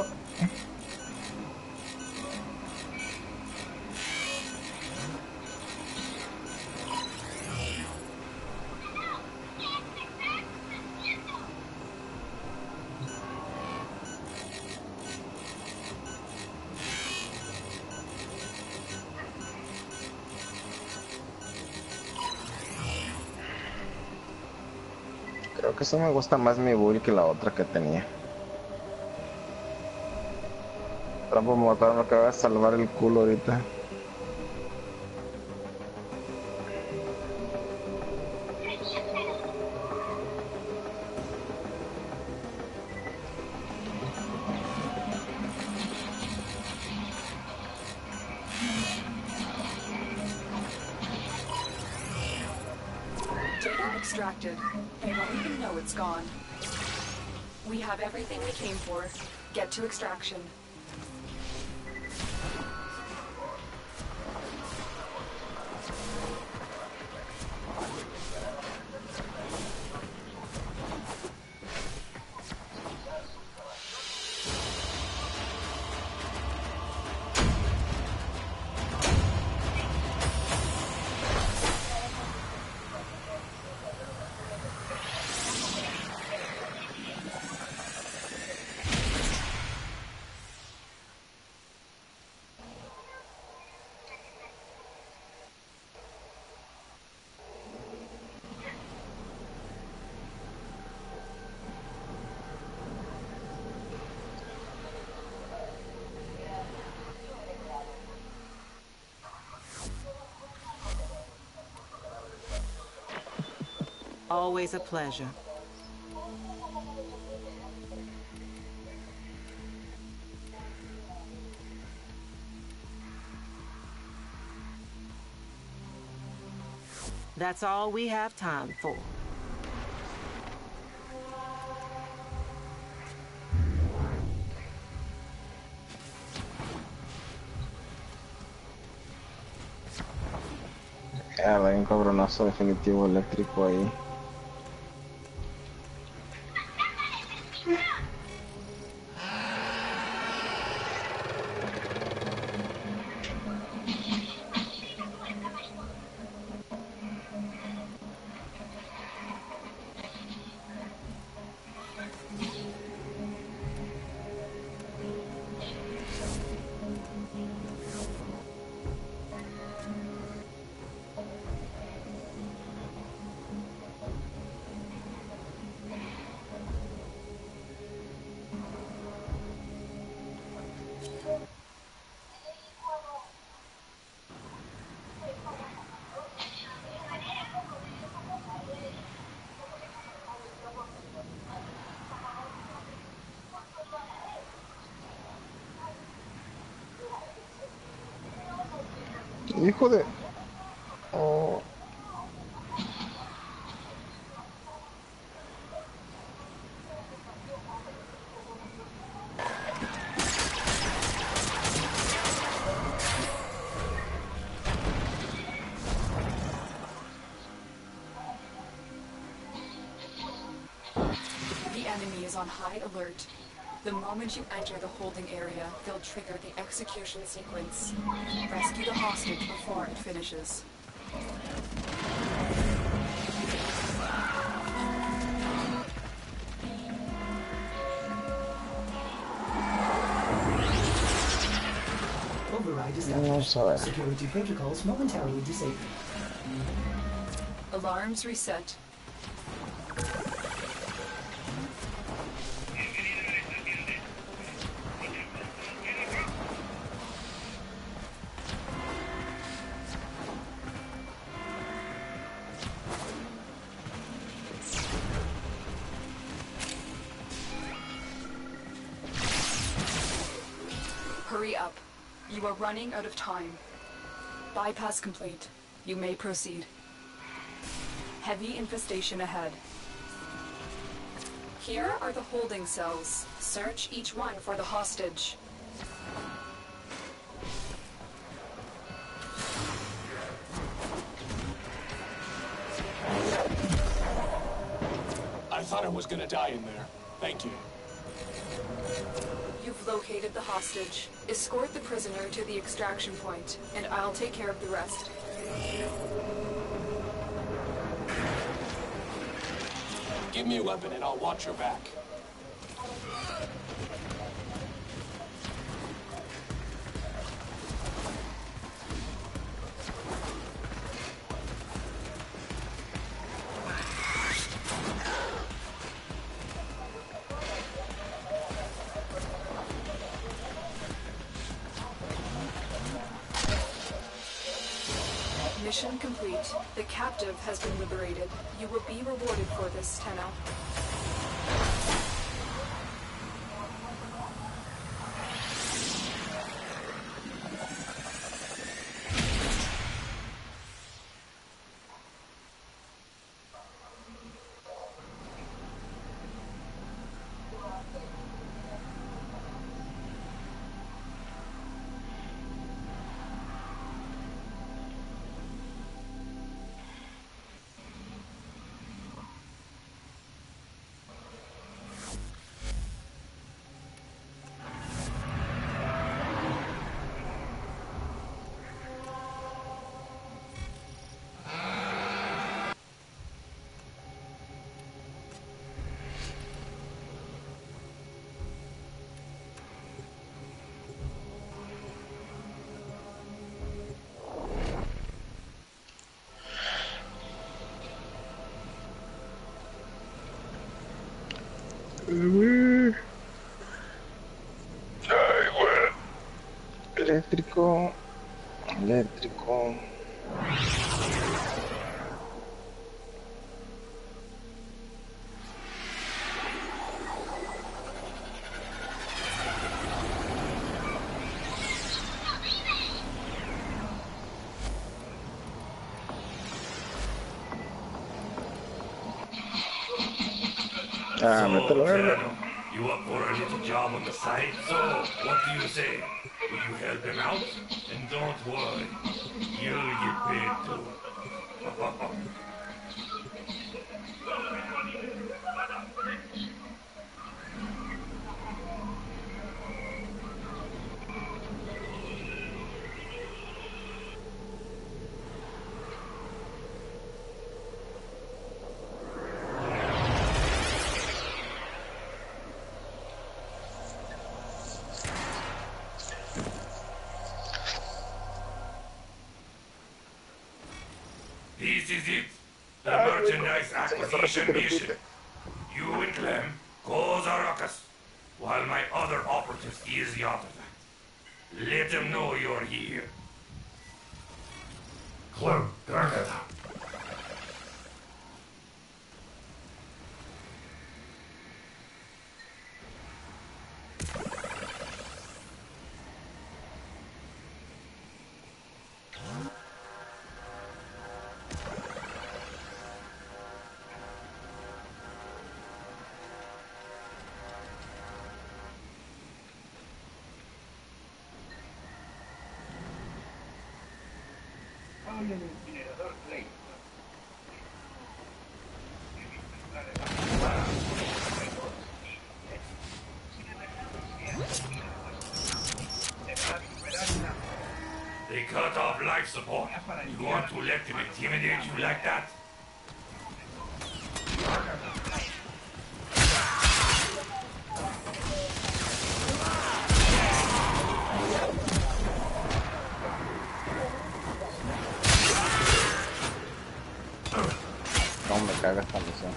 Creo que eso me gusta más mi build que la otra que tenía. Trampo me mataron, lo que va a salvar el culo ahorita. extracted. They won't even know it's gone. We have everything we came for. Get to extraction. Always a pleasure. That's all we have time for. Hay un cabronazo definitivo eléctrico ahí. Hijo de... Oh. The enemy is on high alert. The moment you enter the holding area, they'll trigger the execution sequence. Rescue the hostage before it finishes. Override established. Security protocols momentarily disabled. Alarms reset. Hurry up. You are running out of time. Bypass complete. You may proceed. Heavy infestation ahead. Here are the holding cells. Search each one for the hostage. I thought I was gonna die in there. Thank you. You've located the hostage. Escort the prisoner to the extraction point, and I'll take care of the rest. Give me a weapon and I'll watch your back. Mission complete. The captive has been liberated. You will be rewarded for this, Tenno. Eléctrico. Eléctrico. Mételo. You up for a little job on the side? So, what do you say? Will you help him out? And don't worry, you'll get paid too. This is it. The merchandise acquisition mission. You and Clem, cause a ruckus, while my other operatives ease the artifact. Let them know you're here. Clem, target. They cut off life support. You want to let them intimidate you like that? No me caga esta misión.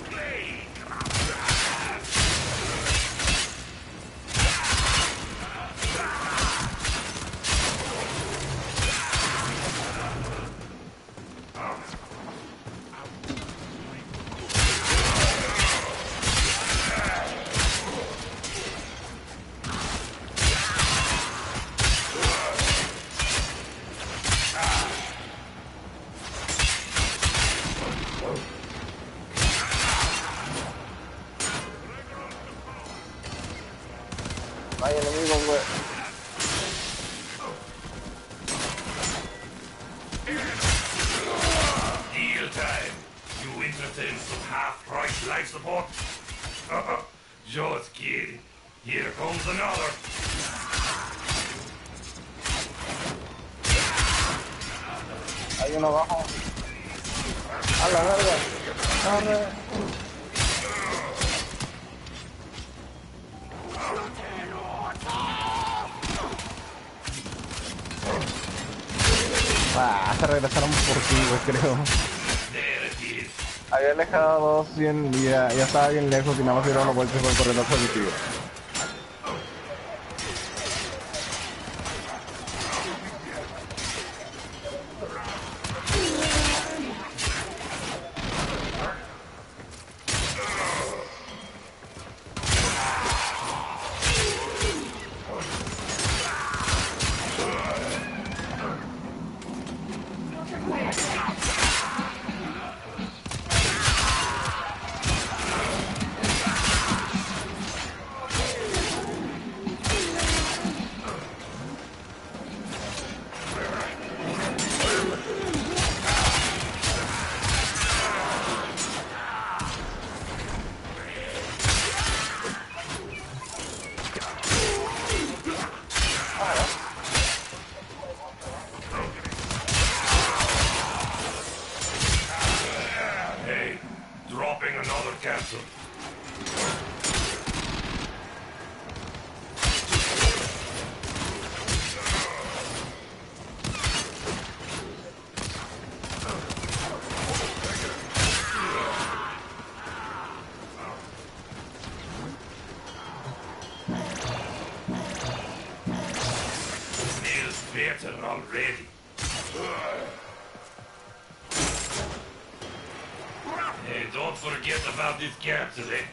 Hay enemigos, güey. Deal time. You interested in some half-price life support? Just kidding. Here comes another. Hay uno abajo. A la verga. Corre. Se regresaron por ti, güey, creo. Había alejado 200 y ya estaba bien lejos y nada más dieron una vuelta y fueron corriendo hacia mi tío. Hey, don't forget about this capsule, eh?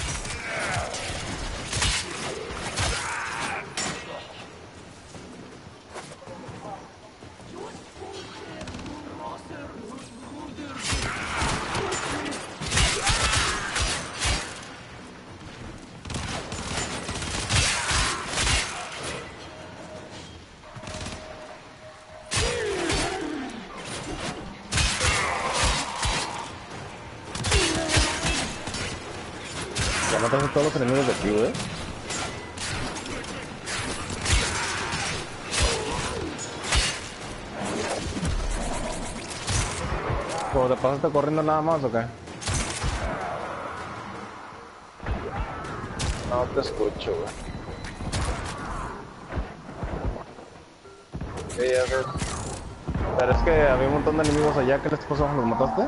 Ya mataste a todos los enemigos de aquí, güey. ¿O te pasaste corriendo nada más o qué? No te escucho, güey. Sí, ya sé. Pero es que había un montón de enemigos allá. ¿Qué les pasó? ¿Los mataste?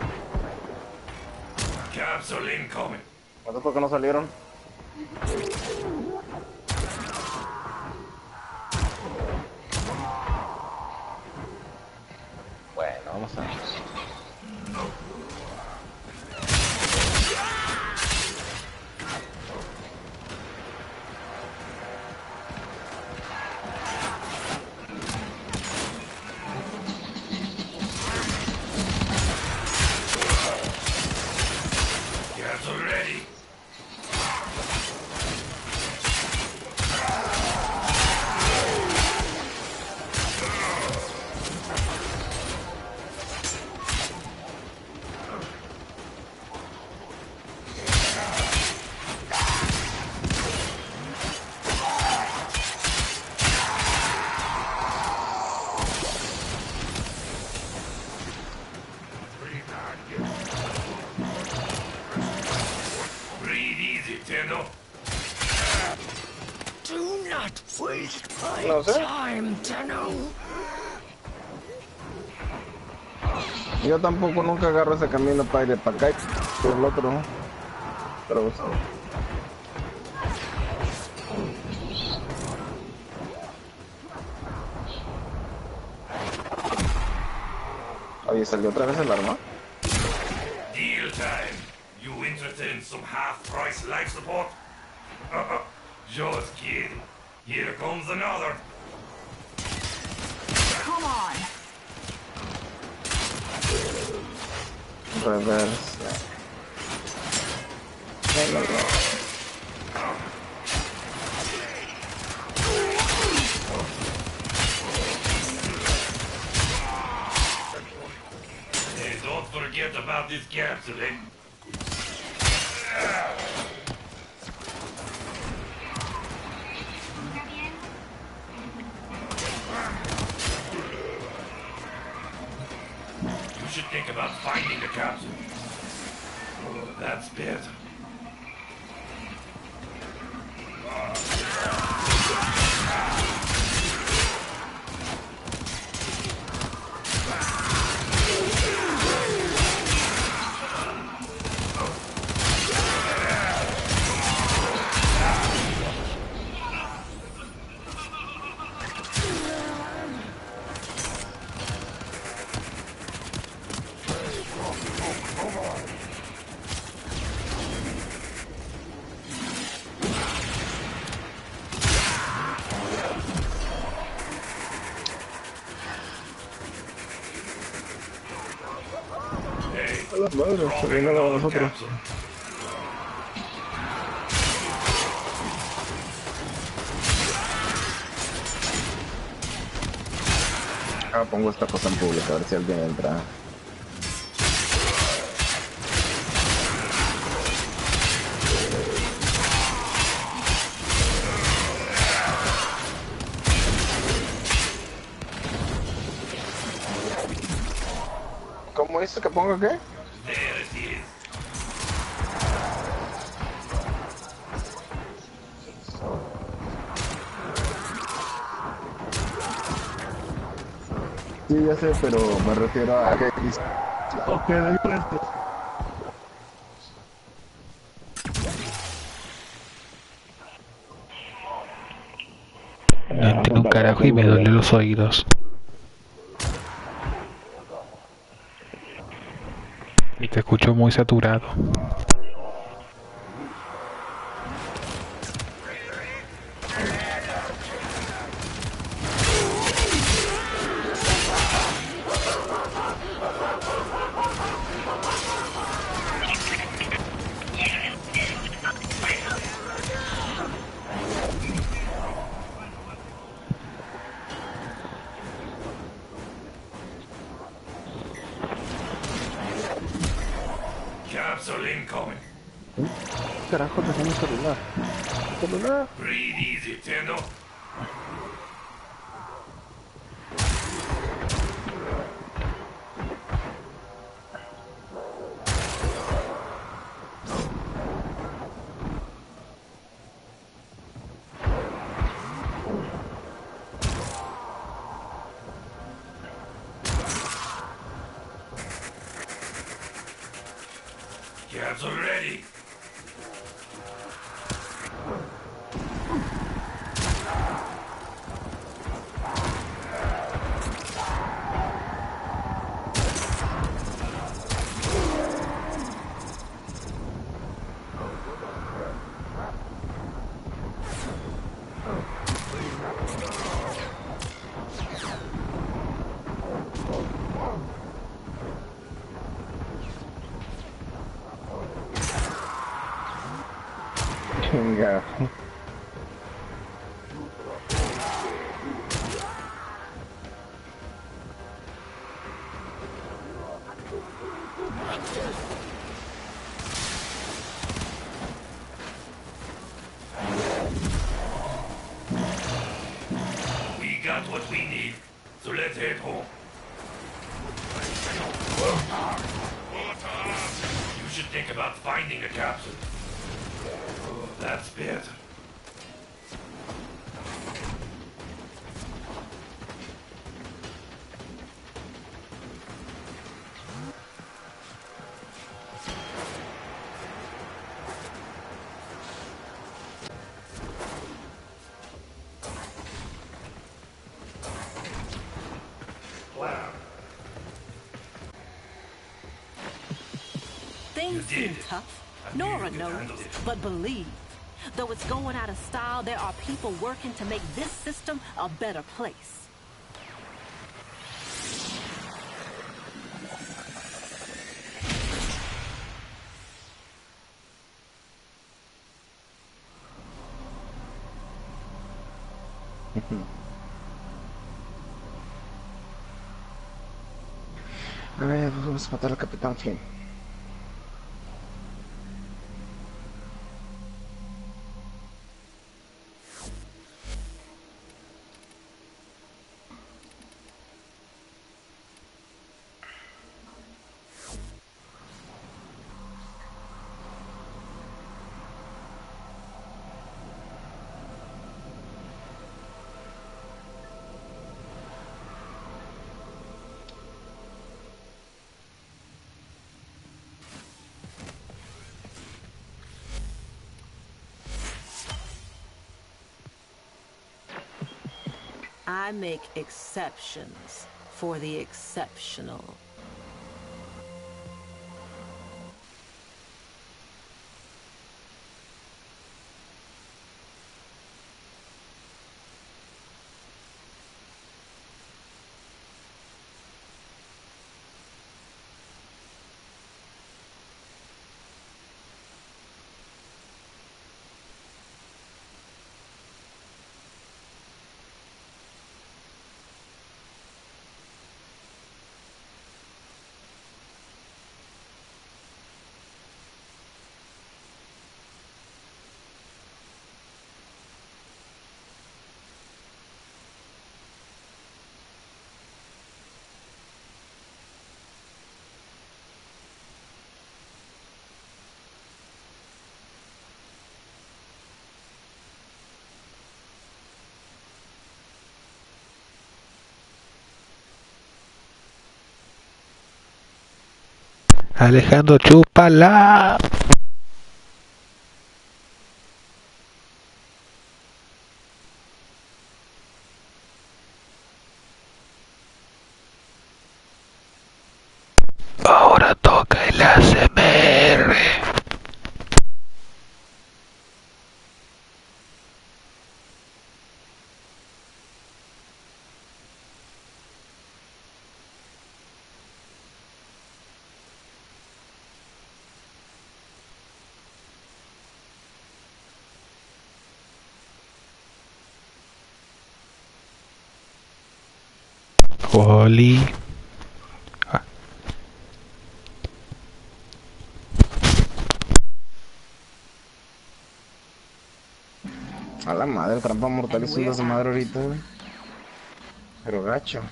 Capsule incoming. No sé por qué no salieron. Bueno, vamos a ver. Capsule ready. Breathe easy, Tenno. Do not waste my No sé. time, Tenno. Yo tampoco nunca agarro ese camino para ir para acá y por el otro, ¿no? Pero pues, oye, ¿salió otra vez el arma? Deal time. You interested in some half-price life support? Just kidding. Here comes another. Come on. Reverse. Hey, don't forget about this capsule, eh? You should think about finding the capsule. That's better. Hey, A la madre, se dropping viene a another nosotros. capsule. Ah, pongo esta cosa en público a ver si alguien entra. ¿Cómo dice que ponga qué? There it is. Sí, ya sé, pero me refiero a que... Ok, de frente. No entiendo un carajo y me duele los oídos. te escucho muy saturado. Capsule incoming. Carajo, tengo un celular. Celular. Breathe easy, Tendo. Capsule ready. Chinga. We got what we need, so let's head home. You should think about finding a capsule. Oh, that's better. Things seem tough. Nora knows, but believe. Though it's going out of style, there are people working to make this system a better place. A ver, vamos a matar al Capitán Finn. I make exceptions for the exceptional. Alejandro, chúpala. Ahora toca el as. Holy. A la madre, trampa mortal es un su madre ahorita, güey. Pero gacho.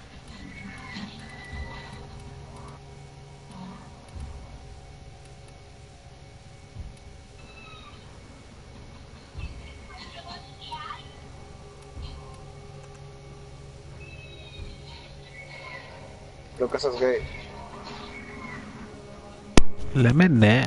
Creo que eso es gay. Le mené.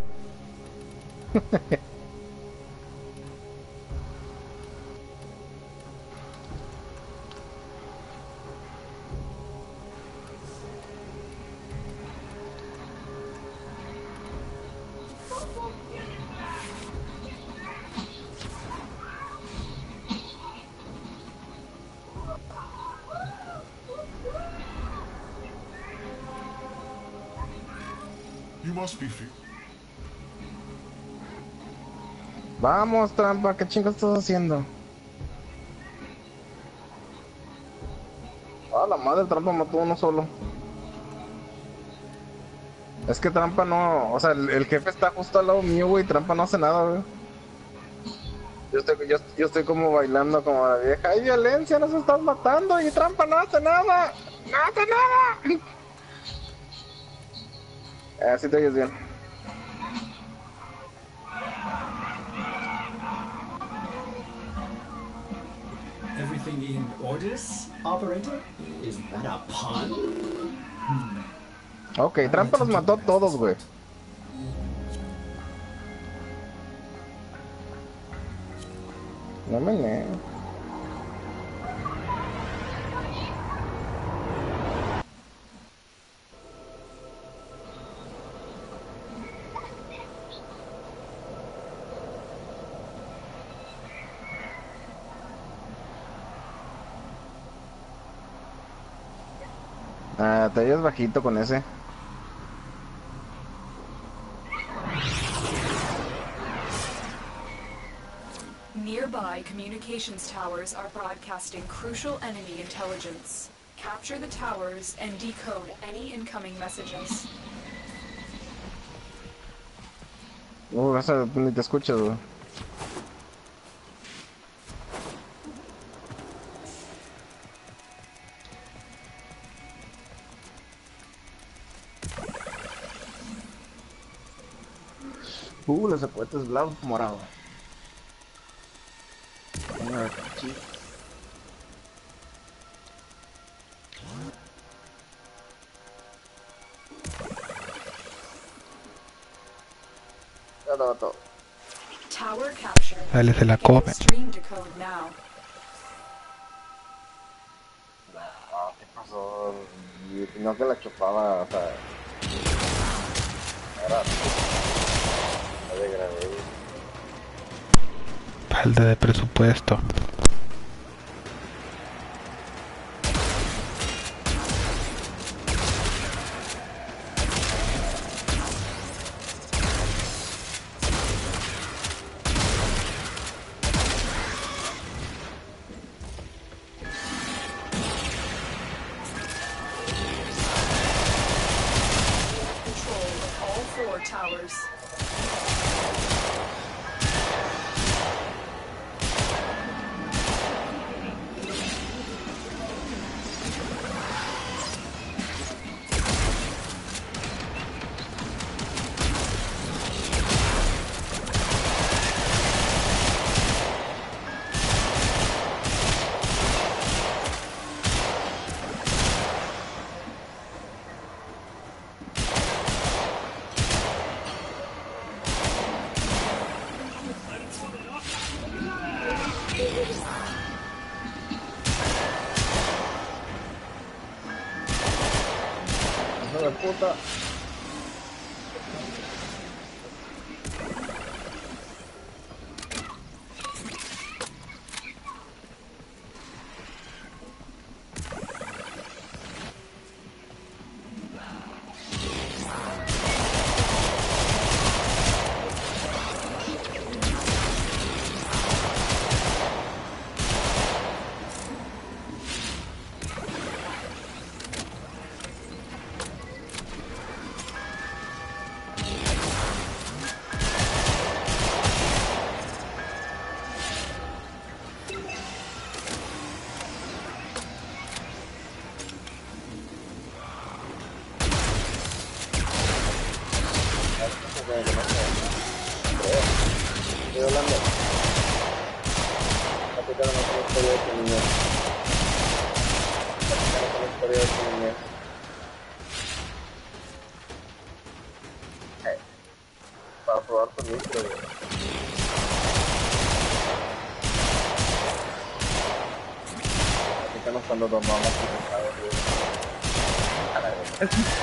You must be free. Vamos, trampa, ¿qué chingas estás haciendo? Ah, la madre, trampa mató uno solo. Es que trampa no, o sea, el jefe está justo al lado mío, güey, trampa no hace nada, güey. Yo estoy como bailando como la vieja. ¡Hay violencia! ¡Nos están matando! ¡Y trampa no hace nada! ¡No hace nada! Así te oyes bien. Everything in orders, operator? Is that a pun? Ok, trampa los mató a todos, güey. No me ne. Ah, te oyes bajito con ese. Nearby communications towers are broadcasting crucial enemy intelligence. Capture the towers and decode any incoming messages. Esa ni te escuchas, güey. Los zapatos blancos morado. Tower capture. Dale, se la come. Stream decode now. Ah, ¿qué pasó? Y no que la chupaba, o sea... Era... No degradé. Falta de presupuesto. Control of all 4 towers. Hijo de puta. me conoce. Creo. Estoy hablando. Platicando con la historia de tu niñez. Platicando con la historia de tu niñez. Para probar tu micro, güey. Platicamos cuando tomamos el pescado, güey. A la vez.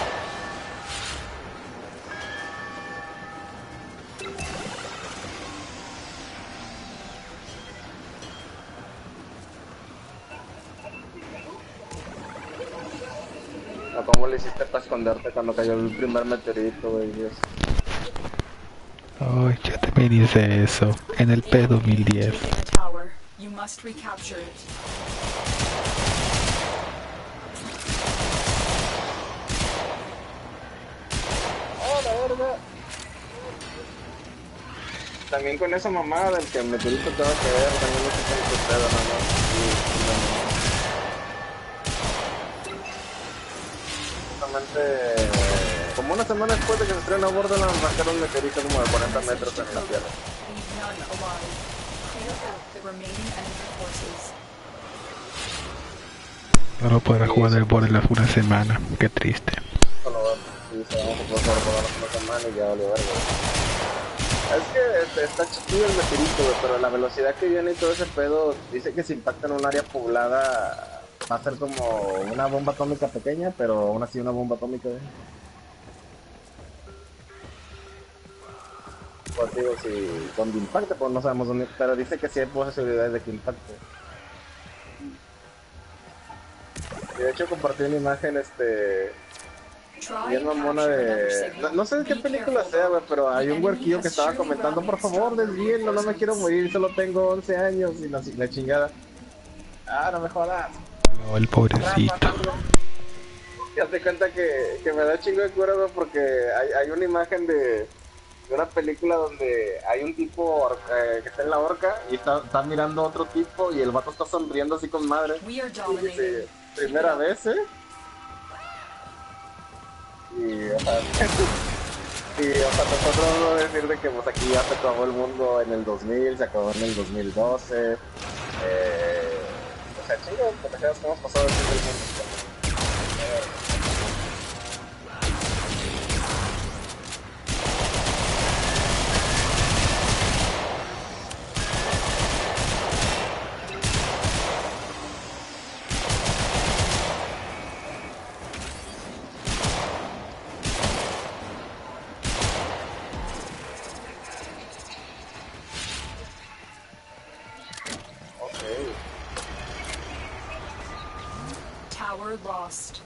¿Cómo le hiciste para esconderte cuando cayó el primer meteorito, güey? Dios. Ay, yo también hice eso en el P2010. Taking the tower. You must recapture it. ¡Oh, la verga! También con esa mamada del que el meteorito te va a caer, también no sé qué pedo, ¿no? Justamente, como una semana después de que se estrena Borderlands, marcaron un meteorito como de 40 metros en la Tierra. Leave none alive. Clear out the remaining enemy forces. No podrá jugar el Borderlands una semana, qué triste. Solo sí, se vamos a poder jugar una semana y ya vale verga. Es que está chiquillo el meteorito, güey, pero la velocidad que viene y todo ese pedo, dice que si impacta en un área poblada va a ser como una bomba atómica pequeña, pero aún así una bomba atómica, güey. Pues digo, si donde impacte, pues no sabemos dónde, pero dice que sí hay posibilidades de que impacte. Y de hecho compartí una imagen, bien mamona de... No sé de qué película sea, güey, pero hay un huerquillo que estaba comentando, por favor, desvíenlo, no me quiero morir, solo tengo 11 años y la chingada. Ah, no me jodas. No, el pobrecito. Ya te cuenta que me da chingo de cura, güey, porque hay una imagen de una película donde hay un tipo que está en la horca y está mirando a otro tipo y el vato está sonriendo así con madre. Y dice, primera vez, Y, o sea, nosotros vamos a decir de que pues aquí ya se acabó el mundo en el 2000, se acabó en el 2012. O sea, chicos, porque ya hemos pasado el fin del mundo. Tower lost.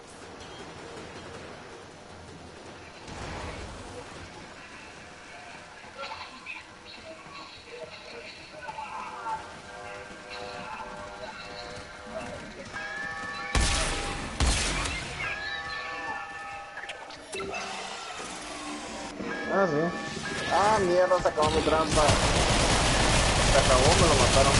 Ah, sí. Ah, mierda, se acabó mi trampa. Se acabó, me lo mataron.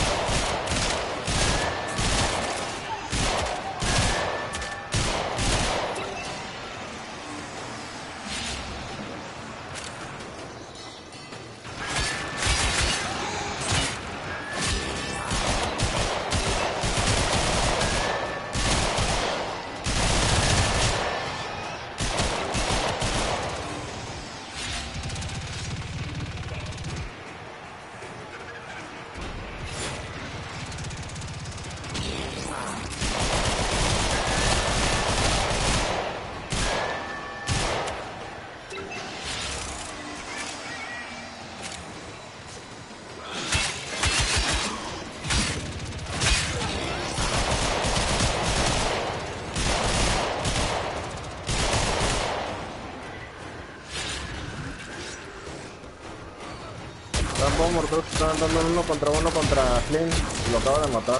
Mortal están dando uno contra Flynn y lo acaba de matar.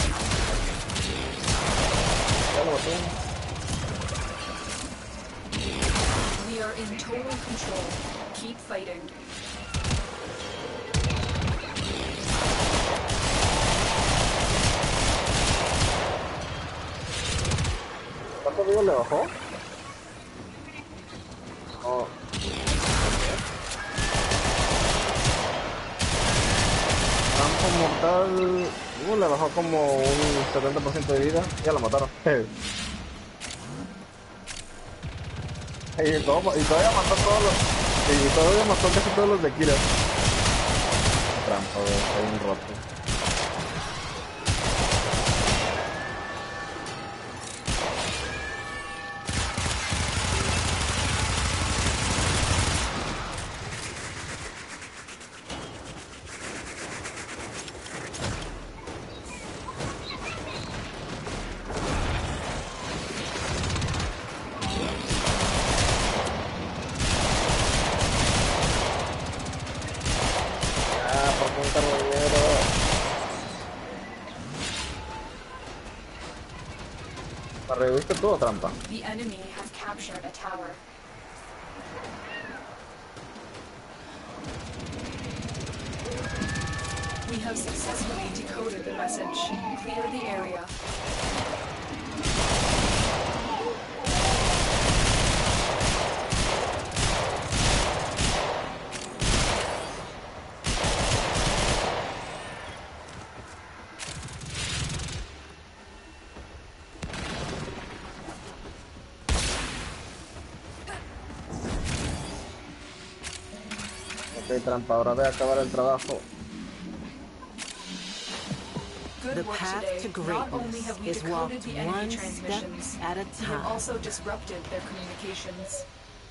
Ya lo maté. We are in total control. Keep fighting. ¿Cuánto vivo le bajó? Oh. mortal. Le bajó como un 70% de vida. Ya lo mataron. Y todavía mató todos los. Y todavía mató casi todos los de Kira. Trampa, güey, está bien roto. ¿Reviste todo trampa? The enemy has captured a tower. We have successfully decoded the message. Clear the area. Trampa, ahora voy a acabar el trabajo. The path to greatness is walked one step at a We have time. also disrupted their communications.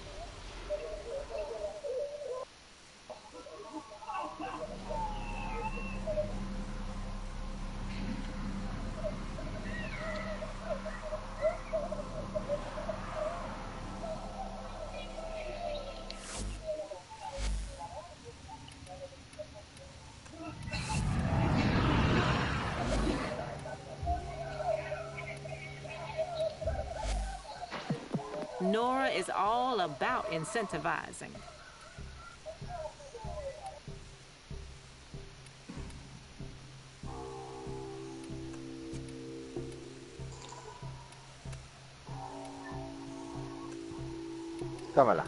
Nora is all about incentivizing. Cámara.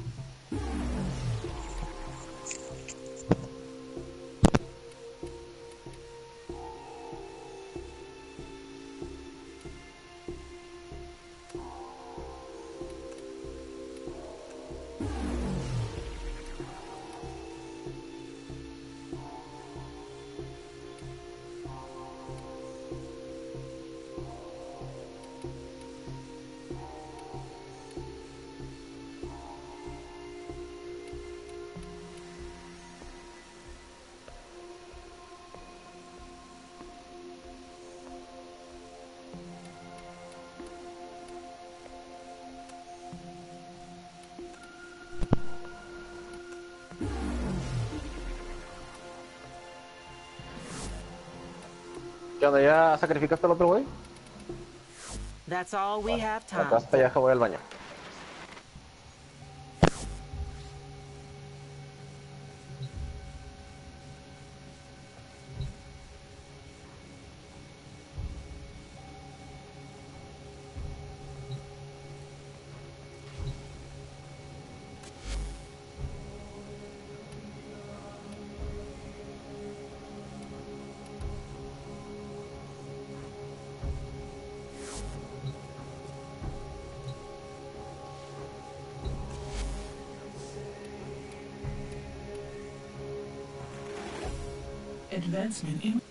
¿Qué onda? ¿Ya sacrificaste al otro güey? That's all we have time Acá hasta allá que voy al baño. Advancement in